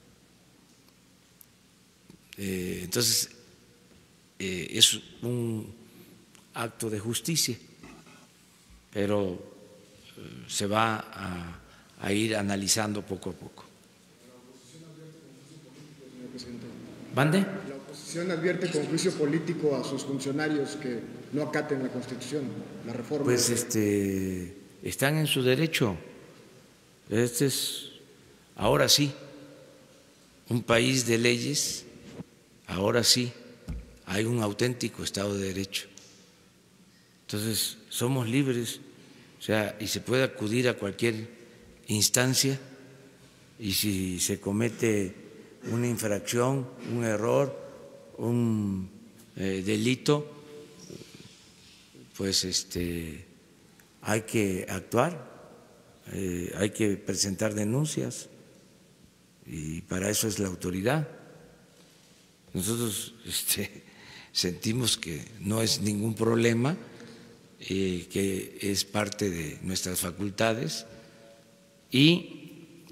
Entonces es un acto de justicia, pero se va a ir analizando poco a poco. ¿Mande? Constitución advierte con juicio político a sus funcionarios que no acaten la Constitución, la reforma. Pues están en su derecho. Este es, ahora sí, un país de leyes, ahora sí hay un auténtico Estado de Derecho. Entonces, somos libres, o sea, y se puede acudir a cualquier instancia, y si se comete una infracción, un error, un delito, pues hay que actuar, hay que presentar denuncias, y para eso es la autoridad. Nosotros sentimos que no es ningún problema, que es parte de nuestras facultades, y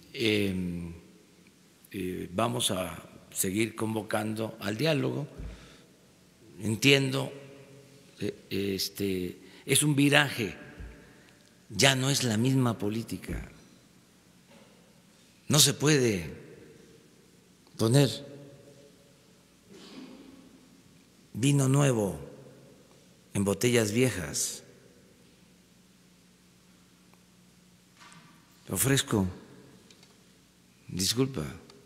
vamos a seguir convocando al diálogo. Entiendo, es un viraje, ya no es la misma política. No se puede poner vino nuevo en botellas viejas. Ofrezco disculpa,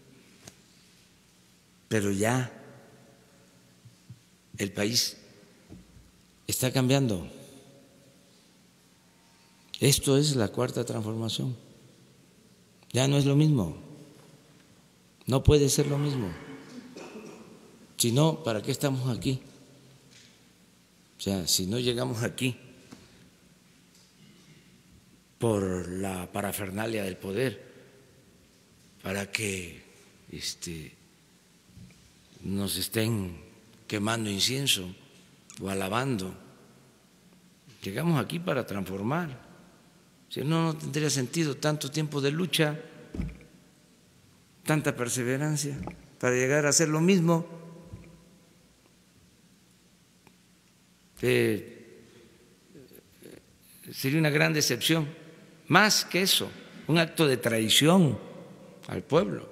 pero ya el país está cambiando. Esto es la cuarta transformación. Ya no es lo mismo. No puede ser lo mismo. Si no, ¿para qué estamos aquí? O sea, si no llegamos aquí por la parafernalia del poder, para que nos estén quemando incienso o alabando. Llegamos aquí para transformar. Si no, no tendría sentido tanto tiempo de lucha, tanta perseverancia para llegar a hacer lo mismo. Sería una gran decepción. Más que eso, un acto de traición al pueblo.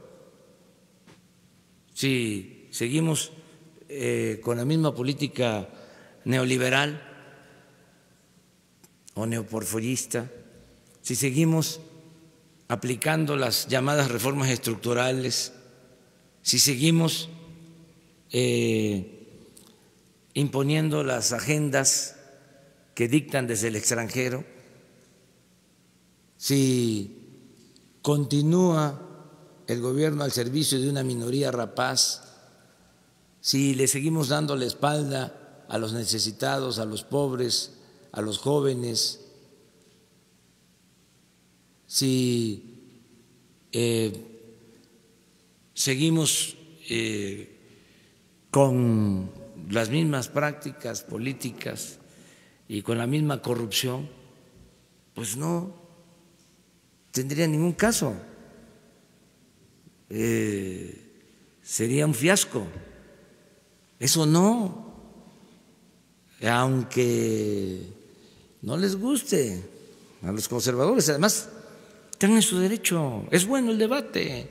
Si seguimos con la misma política neoliberal o neoporfirista, si seguimos aplicando las llamadas reformas estructurales, si seguimos imponiendo las agendas que dictan desde el extranjero, si continúa el gobierno al servicio de una minoría rapaz, si le seguimos dando la espalda a los necesitados, a los pobres, a los jóvenes, si seguimos con las mismas prácticas políticas y con la misma corrupción, pues no tendría ningún caso. Sería un fiasco. Eso no, aunque no les guste a los conservadores, además están en su derecho, es bueno el debate.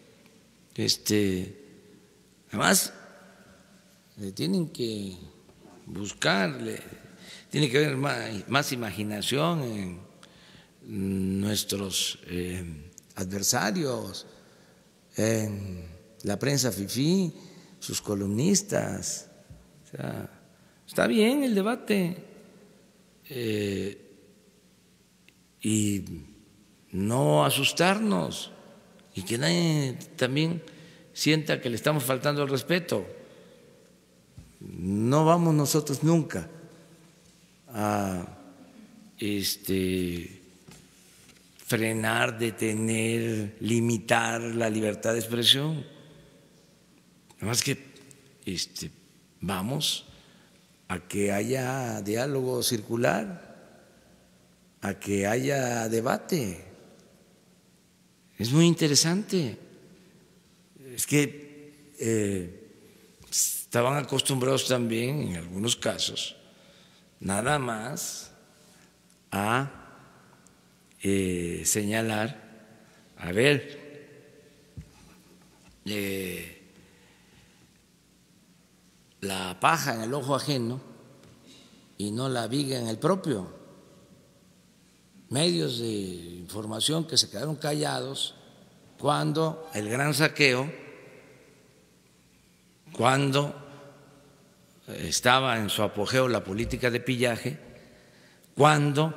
Además, tienen que buscar, tiene que haber más imaginación en nuestros adversarios, en la prensa fifí, sus columnistas. O sea, está bien el debate, y no asustarnos, y que nadie también sienta que le estamos faltando el respeto. No vamos nosotros nunca a frenar, detener, limitar la libertad de expresión. Nada más que vamos a que haya diálogo circular, a que haya debate. Es muy interesante. Es que estaban acostumbrados también, en algunos casos, nada más a señalar, a ver, la paja en el ojo ajeno y no la viga en el propio. Medios de información que se quedaron callados cuando el gran saqueo, cuando estaba en su apogeo la política de pillaje, cuando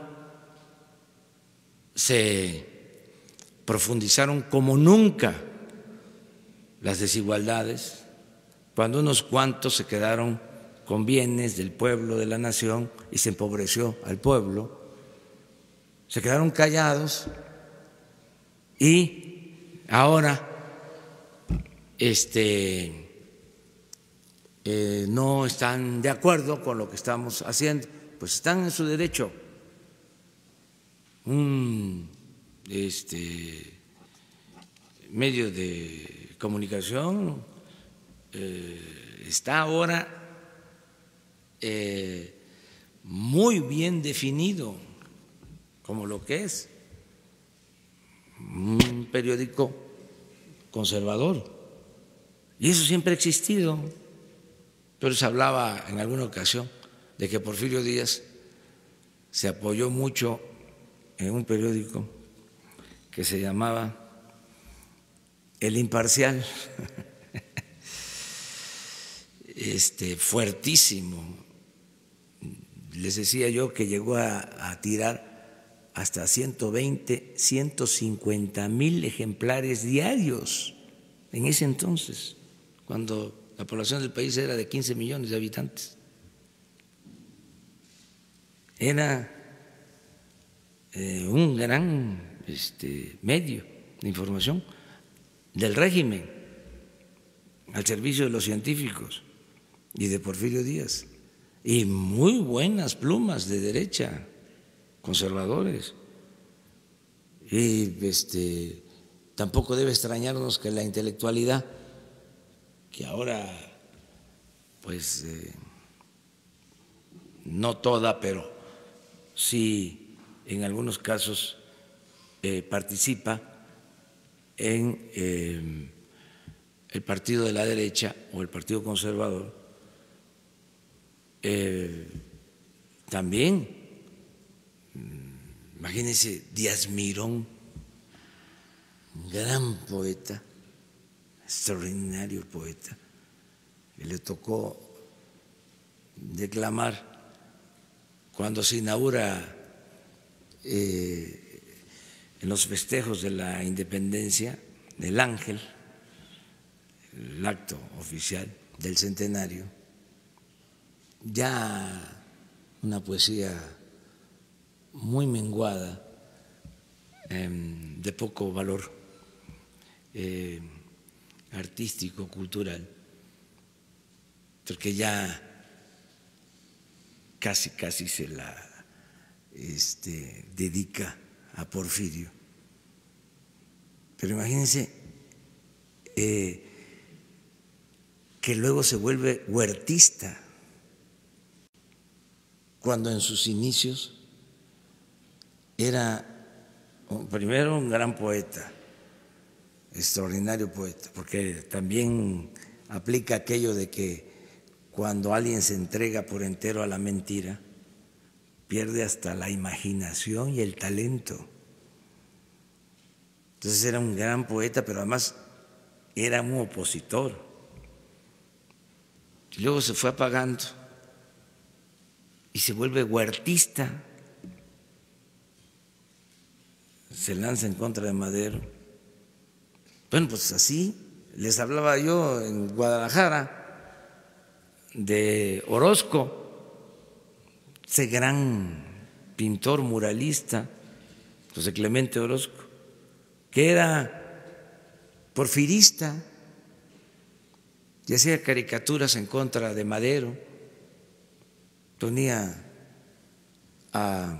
se profundizaron como nunca las desigualdades, cuando unos cuantos se quedaron con bienes del pueblo, de la nación, y se empobreció al pueblo, se quedaron callados y ahora no están de acuerdo con lo que estamos haciendo, pues están en su derecho. Un medio de comunicación está ahora muy bien definido como lo que es un periódico conservador, y eso siempre ha existido. Pero se hablaba en alguna ocasión de que Porfirio Díaz se apoyó mucho en un periódico que se llamaba El Imparcial, fuertísimo. Les decía yo que llegó a tirar hasta 120, 150,000 ejemplares diarios en ese entonces, cuando la población del país era de 15 millones de habitantes. Era un gran medio de información del régimen al servicio de los científicos y de Porfirio Díaz, y muy buenas plumas de derecha, conservadores. Y tampoco debe extrañarnos que la intelectualidad, que ahora pues no toda, pero sí en algunos casos participa en el partido de la derecha o el partido conservador, también, imagínense, Díaz Mirón, un gran poeta, extraordinario poeta, que le tocó declamar cuando se inaugura en los festejos de la independencia del Ángel, el acto oficial del centenario, ya una poesía muy menguada, de poco valor artístico, cultural, porque ya casi se la dedica a Porfirio. Pero imagínense que luego se vuelve huertista, cuando en sus inicios era primero un gran poeta, extraordinario poeta, porque también aplica aquello de que cuando alguien se entrega por entero a la mentira, pierde hasta la imaginación y el talento. Entonces era un gran poeta, pero además era un opositor. Y luego se fue apagando y se vuelve huertista, se lanza en contra de Madero. Bueno, pues así les hablaba yo en Guadalajara de Orozco, ese gran pintor muralista, José Clemente Orozco, que era porfirista y hacía caricaturas en contra de Madero, ponía a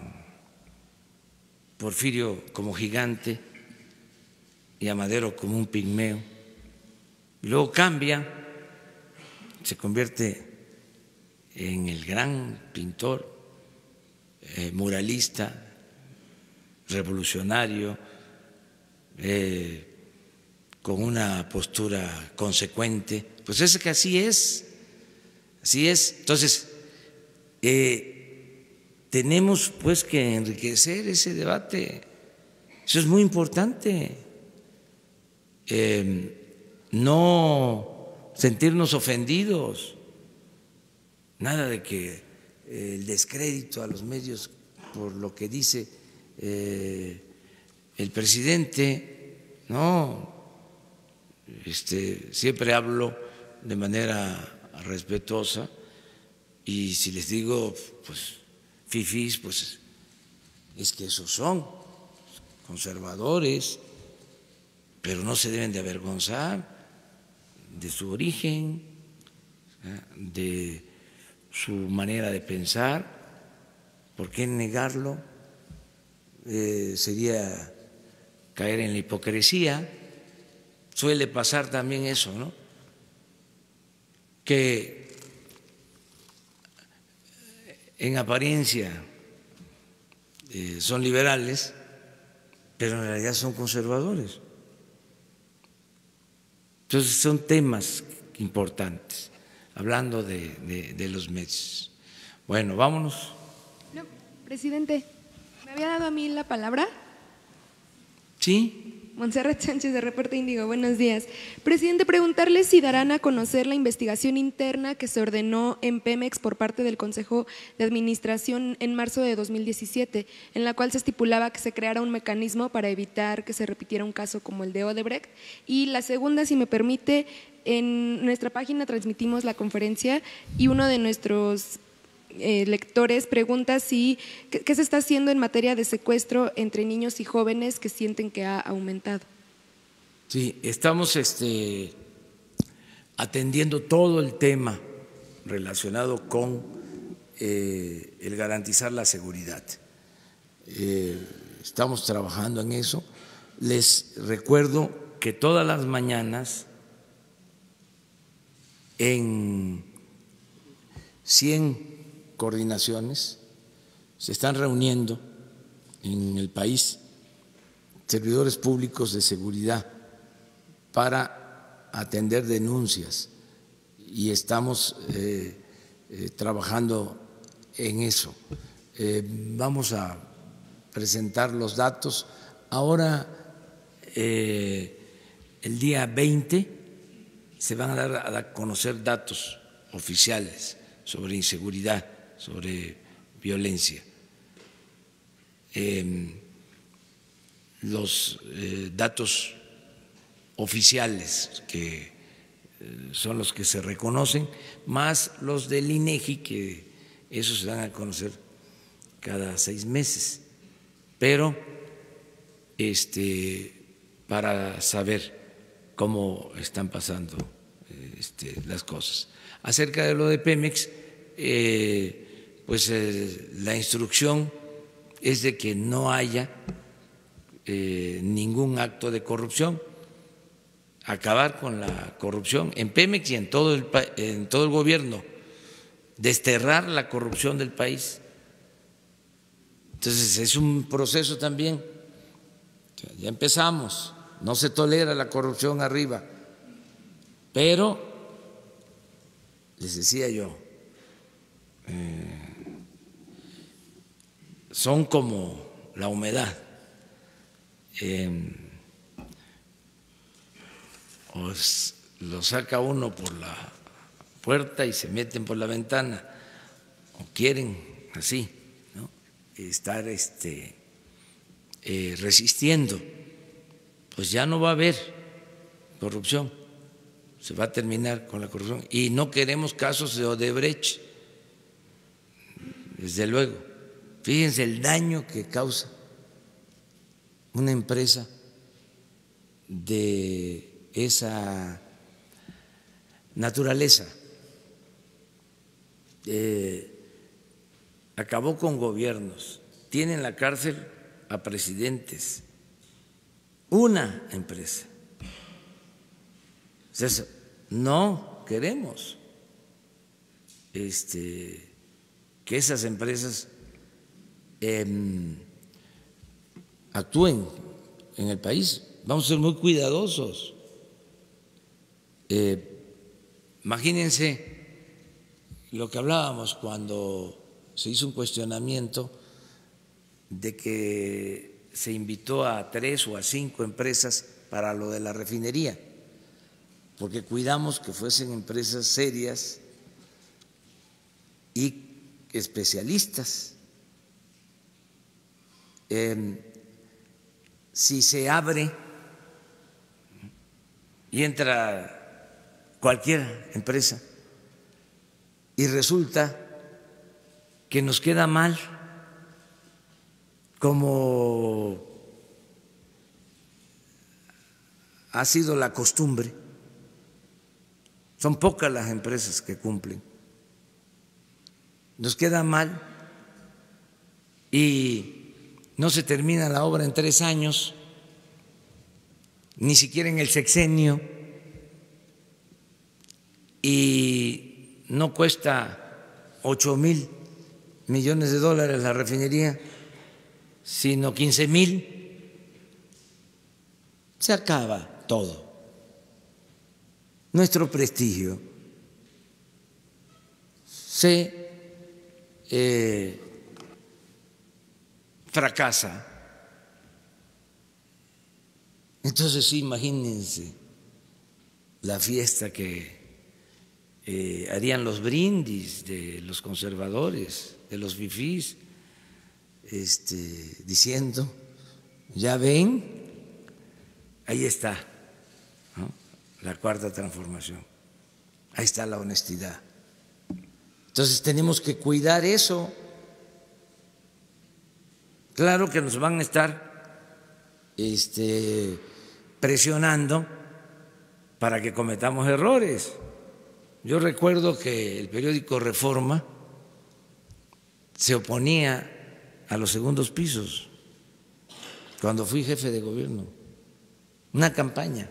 Porfirio como gigante y a Madero como un pigmeo. Y luego cambia, se convierte en el gran pintor, muralista, revolucionario, con una postura consecuente. Pues es que así es Así es. Entonces, tenemos pues que enriquecer ese debate. Eso es muy importante. No sentirnos ofendidos, nada de que el descrédito a los medios por lo que dice el presidente, no, siempre hablo de manera respetuosa y si les digo pues fifís, pues es que esos son conservadores, pero no se deben de avergonzar de su origen, de su manera de pensar. ¿Por qué negarlo? Sería caer en la hipocresía. Suele pasar también eso, ¿no? Que en apariencia son liberales, pero en realidad son conservadores. Entonces son temas importantes, hablando de los medios. Bueno, vámonos. No, presidente, ¿me había dado a mí la palabra? Sí. Montserrat Sánchez, de Reporte Índigo, buenos días. Presidente, preguntarle si darán a conocer la investigación interna que se ordenó en Pemex por parte del Consejo de Administración en marzo de 2017, en la cual se estipulaba que se creara un mecanismo para evitar que se repitiera un caso como el de Odebrecht. Y la segunda, si me permite, en nuestra página transmitimos la conferencia y uno de nuestros lectores pregunta qué se está haciendo en materia de secuestro entre niños y jóvenes que sienten que ha aumentado. Sí, estamos atendiendo todo el tema relacionado con el garantizar la seguridad. Estamos trabajando en eso. Les recuerdo que todas las mañanas en 100 coordinaciones se están reuniendo en el país servidores públicos de seguridad para atender denuncias y estamos trabajando en eso. Vamos a presentar los datos. Ahora, el día 20, se van a dar a conocer datos oficiales sobre inseguridad, sobre violencia. Los datos oficiales que son los que se reconocen, más los del INEGI, que esos se dan a conocer cada 6 meses, pero para saber cómo están pasando las cosas. Acerca de lo de Pemex, pues la instrucción es de que no haya ningún acto de corrupción, acabar con la corrupción en Pemex y en todo el gobierno, desterrar la corrupción del país. Entonces es un proceso también, ya empezamos, no se tolera la corrupción arriba, pero les decía yo, son como la humedad, lo saca uno por la puerta y se meten por la ventana, o quieren así, ¿no? Estar resistiendo, pues ya no va a haber corrupción, se va a terminar con la corrupción y no queremos casos de Odebrecht, desde luego. Fíjense el daño que causa una empresa de esa naturaleza. Acabó con gobiernos, tiene en la cárcel a presidentes, una empresa. Entonces, no queremos que esas empresas actúen en el país. Vamos a ser muy cuidadosos. Imagínense lo que hablábamos cuando se hizo un cuestionamiento de que se invitó a 3 o a 5 empresas para lo de la refinería, porque cuidamos que fuesen empresas serias y especialistas. Si se abre y entra cualquier empresa y resulta que nos queda mal, como ha sido la costumbre, son pocas las empresas que cumplen, nos queda mal y no se termina la obra en 3 años, ni siquiera en el sexenio, y no cuesta 8,000 millones de dólares la refinería, sino 15,000, se acaba todo. Nuestro prestigio se fracasa. Entonces, imagínense la fiesta que harían los brindis de los conservadores, de los fifís, diciendo, ya ven, ahí está, ¿no?, la cuarta transformación, ahí está la honestidad. Entonces tenemos que cuidar eso. Claro que nos van a estar presionando para que cometamos errores. Yo recuerdo que el periódico Reforma se oponía a los segundos pisos cuando fui jefe de gobierno, una campaña,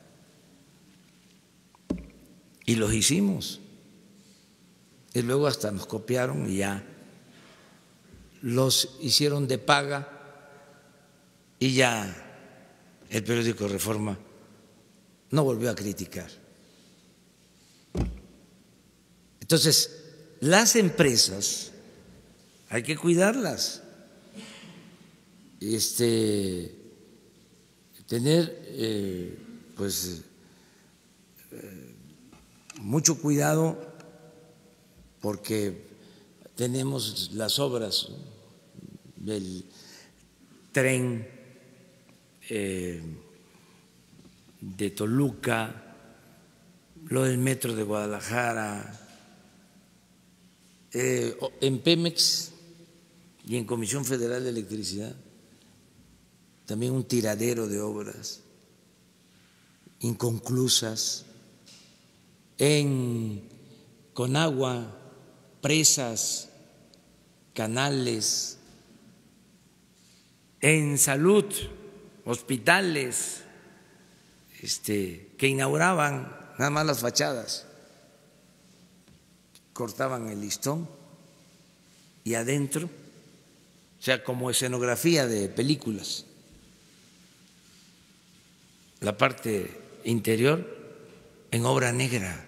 y los hicimos, y luego hasta nos copiaron y ya los hicieron de paga y ya el periódico Reforma no volvió a criticar. Entonces, las empresas hay que cuidarlas, tener mucho cuidado, porque tenemos las obras del tren de Toluca, lo del metro de Guadalajara, en Pemex y en Comisión Federal de Electricidad, también un tiradero de obras inconclusas, en Conagua, presas, canales, en salud, hospitales, que inauguraban nada más las fachadas, cortaban el listón y adentro, o sea, como escenografía de películas, la parte interior en obra negra.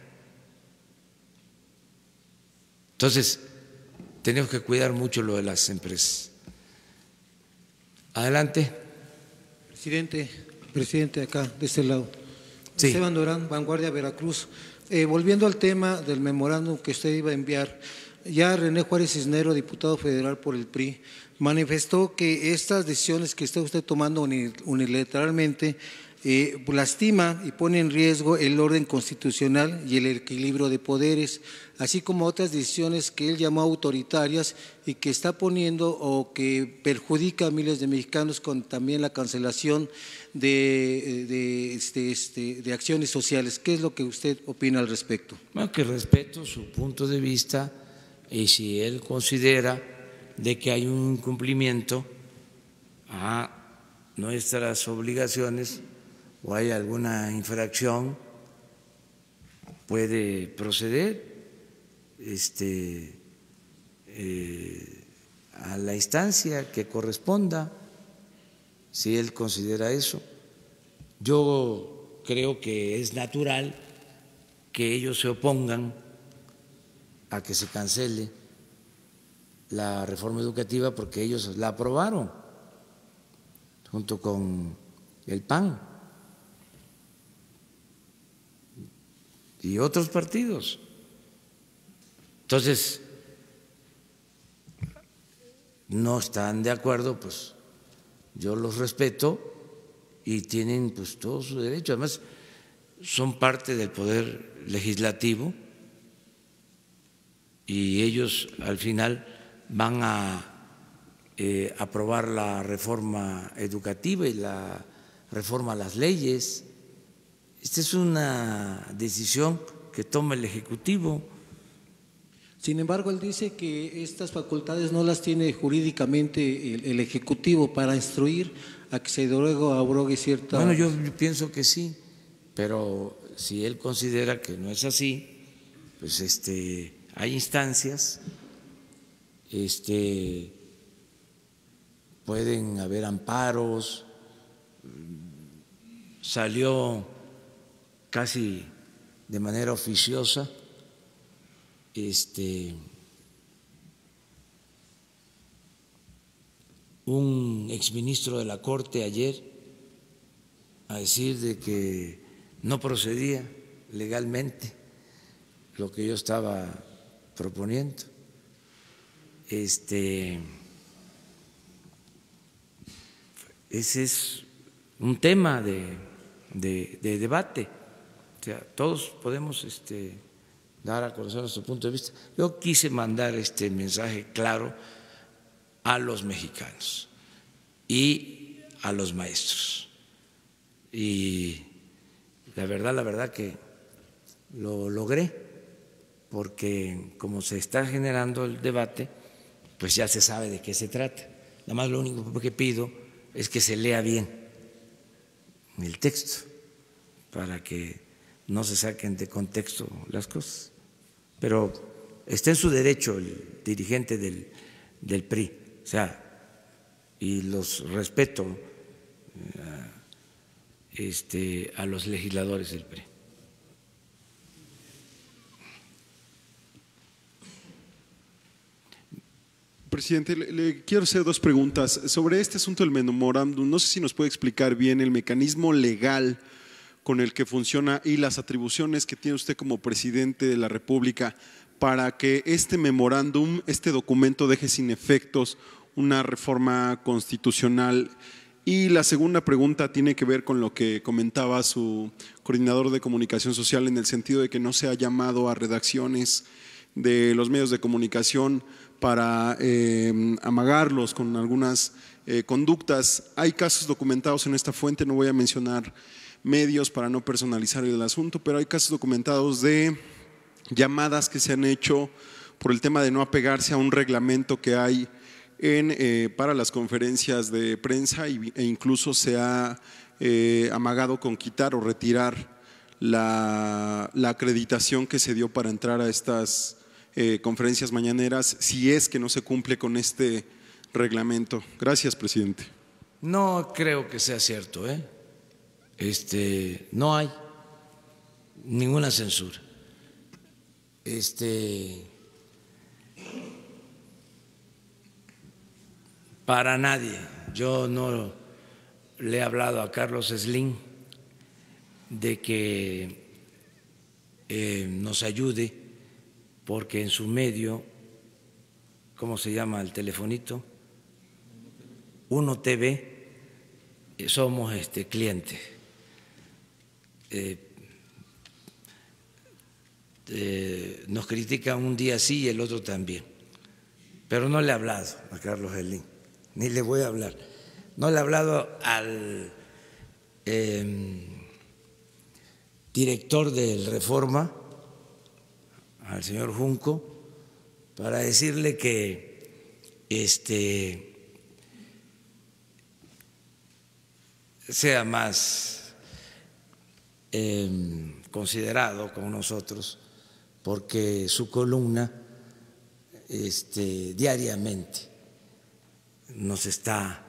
Entonces, tenemos que cuidar mucho lo de las empresas. Adelante. Presidente, acá, de este lado. Sí. Esteban Durán, Vanguardia, Veracruz. Volviendo al tema del memorándum que usted iba a enviar, ya René Juárez Cisneros, diputado federal por el PRI, manifestó que estas decisiones que está usted tomando unilateralmente lastima y pone en riesgo el orden constitucional y el equilibrio de poderes, así como otras decisiones que él llamó autoritarias y que está poniendo o que perjudica a miles de mexicanos, con también la cancelación de acciones sociales. ¿Qué es lo que usted opina al respecto? Bueno, que respeto su punto de vista, y si él considera de que hay un incumplimiento a nuestras obligaciones o hay alguna infracción, puede proceder a la instancia que corresponda, si él considera eso. Yo creo que es natural que ellos se opongan a que se cancele la reforma educativa porque ellos la aprobaron junto con el PAN y otros partidos. Entonces, no están de acuerdo, pues yo los respeto y tienen pues todo su derecho. Además, son parte del poder legislativo y ellos al final van a aprobar la reforma educativa y la reforma a las leyes. Esta es una decisión que toma el Ejecutivo. Sin embargo, él dice que estas facultades no las tiene jurídicamente el Ejecutivo para instruir a que se abrogue cierta… Bueno, yo pienso que sí, pero si él considera que no es así, pues hay instancias, pueden haber amparos, salió casi de manera oficiosa un exministro de la Corte ayer a decir de que no procedía legalmente lo que yo estaba proponiendo. Ese es un tema de debate. O sea, todos podemos dar a conocer nuestro punto de vista. Yo quise mandar este mensaje claro a los mexicanos y a los maestros. Y la verdad que lo logré, porque como se está generando el debate, pues ya se sabe de qué se trata. Nada más lo único que pido es que se lea bien el texto para que no se saquen de contexto las cosas. Pero está en su derecho el dirigente del PRI, o sea, y los respeto a los legisladores del PRI. Presidente, le quiero hacer dos preguntas. Sobre este asunto del memorándum, no sé si nos puede explicar bien el mecanismo legal con el que funciona y las atribuciones que tiene usted como presidente de la República para que este memorándum, este documento, deje sin efectos una reforma constitucional. Y la segunda pregunta tiene que ver con lo que comentaba su coordinador de comunicación social, en el sentido de que no se ha llamado a redacciones de los medios de comunicación para amagarlos con algunas conductas. Hay casos documentados en esta fuente, no voy a mencionar medios para no personalizar el asunto, pero hay casos documentados de llamadas que se han hecho por el tema de no apegarse a un reglamento que hay para las conferencias de prensa e incluso se ha amagado con quitar o retirar la acreditación que se dio para entrar a estas conferencias mañaneras, si es que no se cumple con este reglamento. Gracias, presidente. No creo que sea cierto, no hay ninguna censura. Para nadie. Yo no le he hablado a Carlos Slim de que nos ayude, porque en su medio, ¿cómo se llama el telefonito? 1TV, somos clientes. Nos critican un día sí y el otro también, pero no le he hablado a Carlos Slim, ni le voy a hablar. No le he hablado al director del Reforma, al señor Junco, para decirle que sea más considerado con nosotros, porque su columna diariamente nos está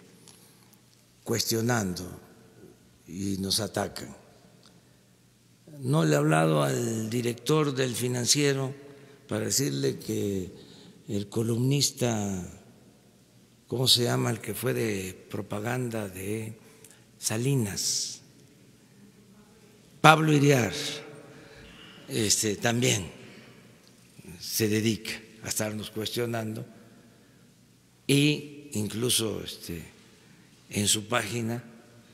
cuestionando y nos atacan. no le he hablado al director del Financiero para decirle que el columnista, ¿cómo se llama? El que fue de propaganda de Salinas, Pablo Iriar, también se dedica a estarnos cuestionando e incluso en su página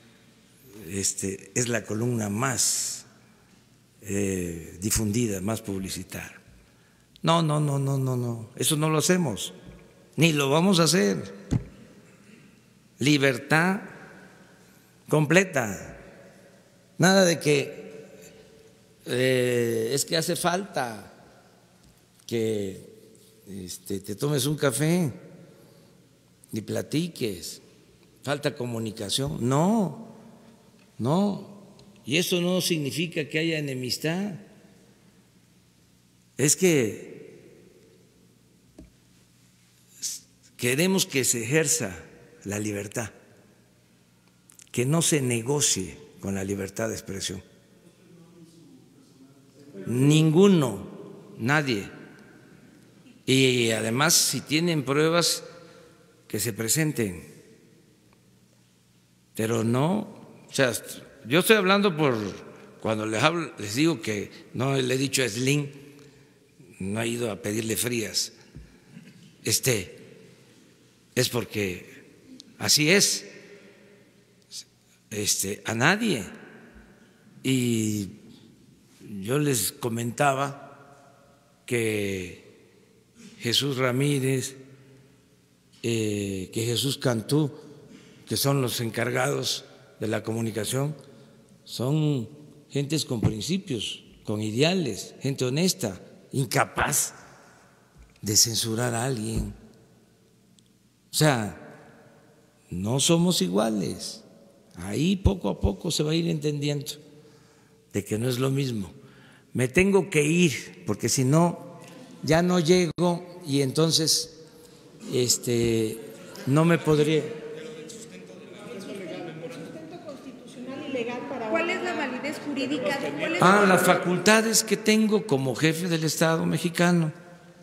es la columna más difundida, más publicitada. No, eso no lo hacemos, ni lo vamos a hacer. Libertad completa, nada de que es que hace falta que te tomes un café y platiques, falta comunicación. No, y eso no significa que haya enemistad, es que queremos que se ejerza la libertad, que no se negocie con la libertad de expresión. Ninguno, nadie. Y además, si tienen pruebas, que se presenten. Pero no, o sea, yo estoy hablando por cuando les hablo, les digo que no le he dicho a Slim, no he ido a pedirle frías. Es porque así es. A nadie. Y yo les comentaba que Jesús Ramírez, que Jesús Cantú, que son los encargados de la comunicación, son gentes con principios, con ideales, gente honesta, incapaz de censurar a alguien. O sea, no somos iguales. Ahí poco a poco se va a ir entendiendo de que no es lo mismo. Me tengo que ir porque si no ya no llego y entonces no me podría. ¿Cuál es la validez jurídica? Las facultades que tengo como jefe del Estado mexicano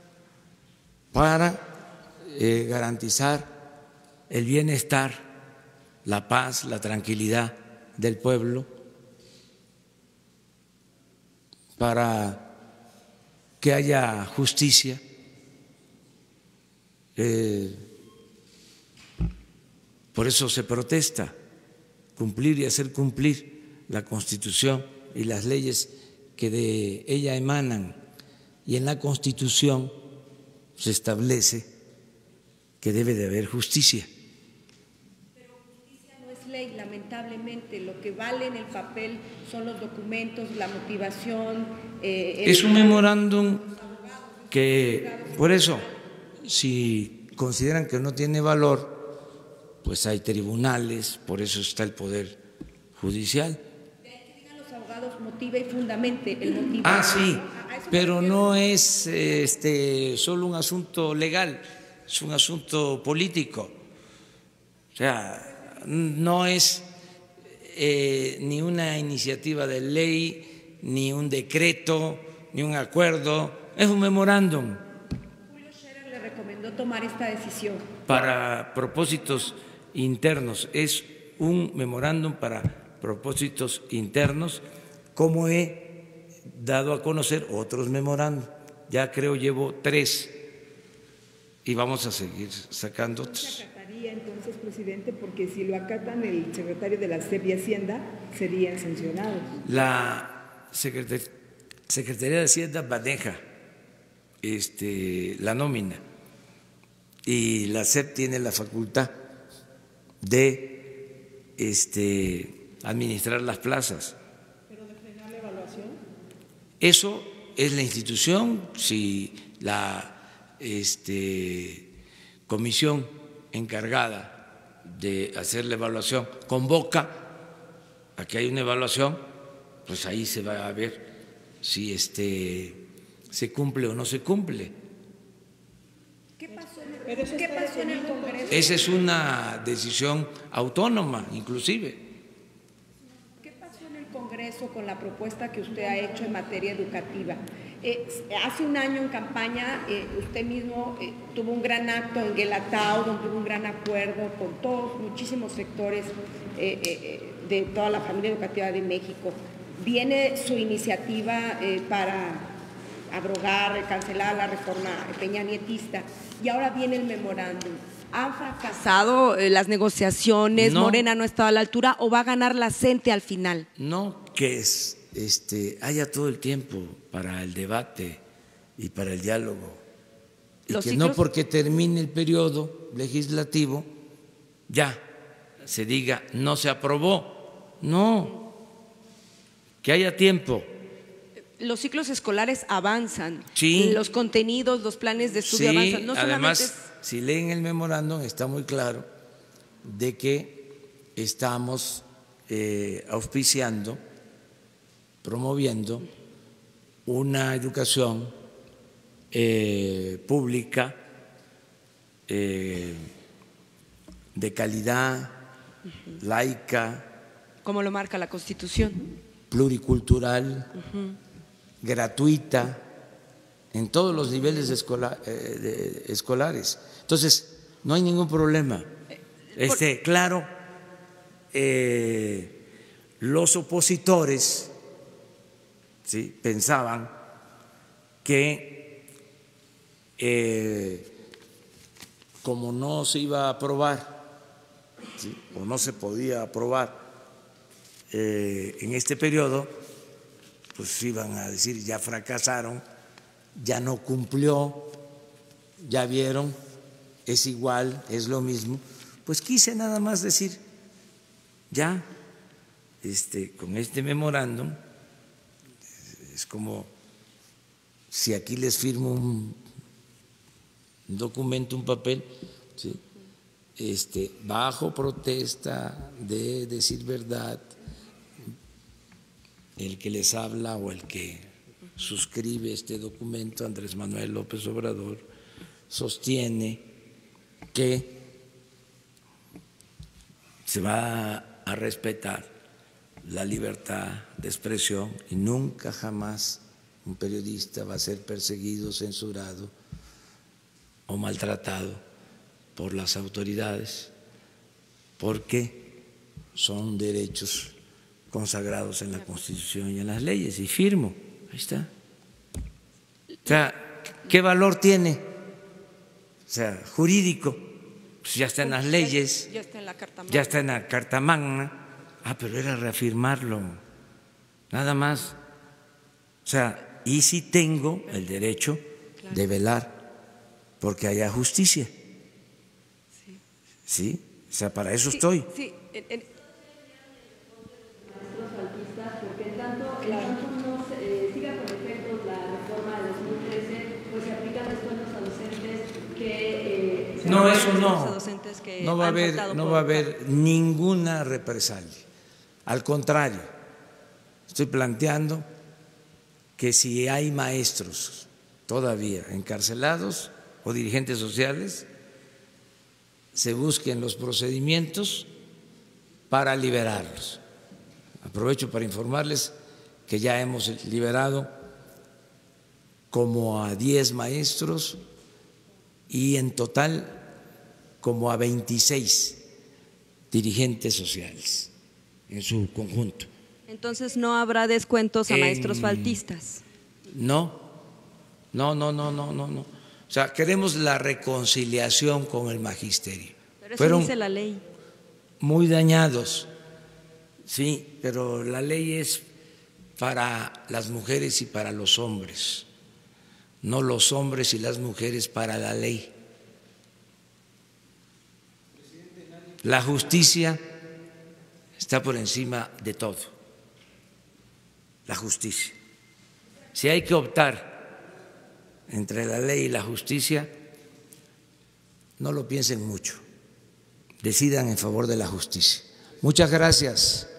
para garantizar el bienestar, la paz, la tranquilidad del pueblo, para que haya justicia. Por eso se protesta, cumplir y hacer cumplir la Constitución y las leyes que de ella emanan. Y en la Constitución se establece que debe de haber justicia. Pero justicia no es ley, lamentablemente. Lo que vale en el papel son los documentos, la motivación. Es un memorándum que, por eso, si consideran que no tiene valor, pues hay tribunales, por eso está el Poder Judicial. Que digan los abogados, motiva y fundamente el motivo. Sí, pero no es solo un asunto legal, es un asunto político. O sea, no es ni una iniciativa de ley, ni un decreto, ni un acuerdo, es un memorándum. Julio Scherer le recomendó tomar esta decisión. Para propósitos internos, es un memorándum para propósitos internos, como he dado a conocer otros memorándum. Ya creo llevo 3 y vamos a seguir sacando otros. ¿Se acataría entonces, presidente? Porque si lo acatan el secretario de la SEP y Hacienda, serían sancionados. La Secretaría de Hacienda maneja la nómina y la SEP tiene la facultad de administrar las plazas. ¿Pero de frenar la evaluación? Eso es la institución. Si la comisión encargada de hacer la evaluación convoca a que haya una evaluación, pues ahí se va a ver si se cumple o no se cumple. ¿Qué pasó en el Congreso? Esa es una decisión autónoma, inclusive. ¿Qué pasó en el Congreso? Congreso con la propuesta que usted ha hecho en materia educativa. Hace un año en campaña usted mismo tuvo un gran acto en Guelatao, donde hubo un gran acuerdo con todos, muchísimos sectores de toda la familia educativa de México. Viene su iniciativa para abrogar, cancelar la reforma peñanietista y ahora viene el memorándum. ¿Han fracasado las negociaciones? No. ¿Morena no estaba a la altura o va a ganar la CENTE al final? No, que haya todo el tiempo para el debate y para el diálogo. Y que no porque termine el periodo legislativo ya se diga no se aprobó. No, que haya tiempo. Los ciclos escolares avanzan, Sí. los contenidos, los planes de estudio Sí, avanzan. No además, si leen el memorándum está muy claro de que estamos auspiciando, promoviendo una educación pública de calidad, laica, como lo marca la Constitución. pluricultural, gratuita, en todos los niveles escolares. Entonces, no hay ningún problema. Claro, los opositores pensaban que como no se iba a aprobar, o no se podía aprobar en este periodo, pues iban a decir ya fracasaron, ya no cumplió, ya vieron, es igual, es lo mismo. Pues quise nada más decir, ya, con este memorándum, es como si aquí les firmo un documento, un papel, ¿sí? Bajo protesta de decir verdad, el que les habla o el que suscribe este documento, Andrés Manuel López Obrador, sostiene que se va a respetar la libertad de expresión y nunca jamás un periodista va a ser perseguido, censurado o maltratado por las autoridades, porque son derechos consagrados en la Constitución y en las leyes, y firmo, ahí está. O sea, ¿qué valor tiene? O sea, jurídico, pues ya está en las leyes, ya está en la Carta Magna. ya está en la Carta Magna. Pero era reafirmarlo, nada más. O sea, y sí tengo el derecho de velar porque haya justicia. ¿Sí? O sea, para eso estoy. Sí, porque en tanto no siga con efectos la reforma de 2013, pues se aplican descuentos a docentes que… No, eso no. No va a haber ninguna represalia. Al contrario, estoy planteando que si hay maestros todavía encarcelados o dirigentes sociales, se busquen los procedimientos para liberarlos. Aprovecho para informarles que ya hemos liberado como a 10 maestros y en total como a 26 dirigentes sociales en su conjunto. Entonces no habrá descuentos a maestros faltistas. No. O sea, queremos la reconciliación con el magisterio. Pero eso Fueron dice la ley. muy dañados, sí, pero la ley es para las mujeres y para los hombres, no los hombres y las mujeres para la ley. La justicia está por encima de todo, la justicia. Si hay que optar entre la ley y la justicia, no lo piensen mucho, decidan en favor de la justicia. Muchas gracias.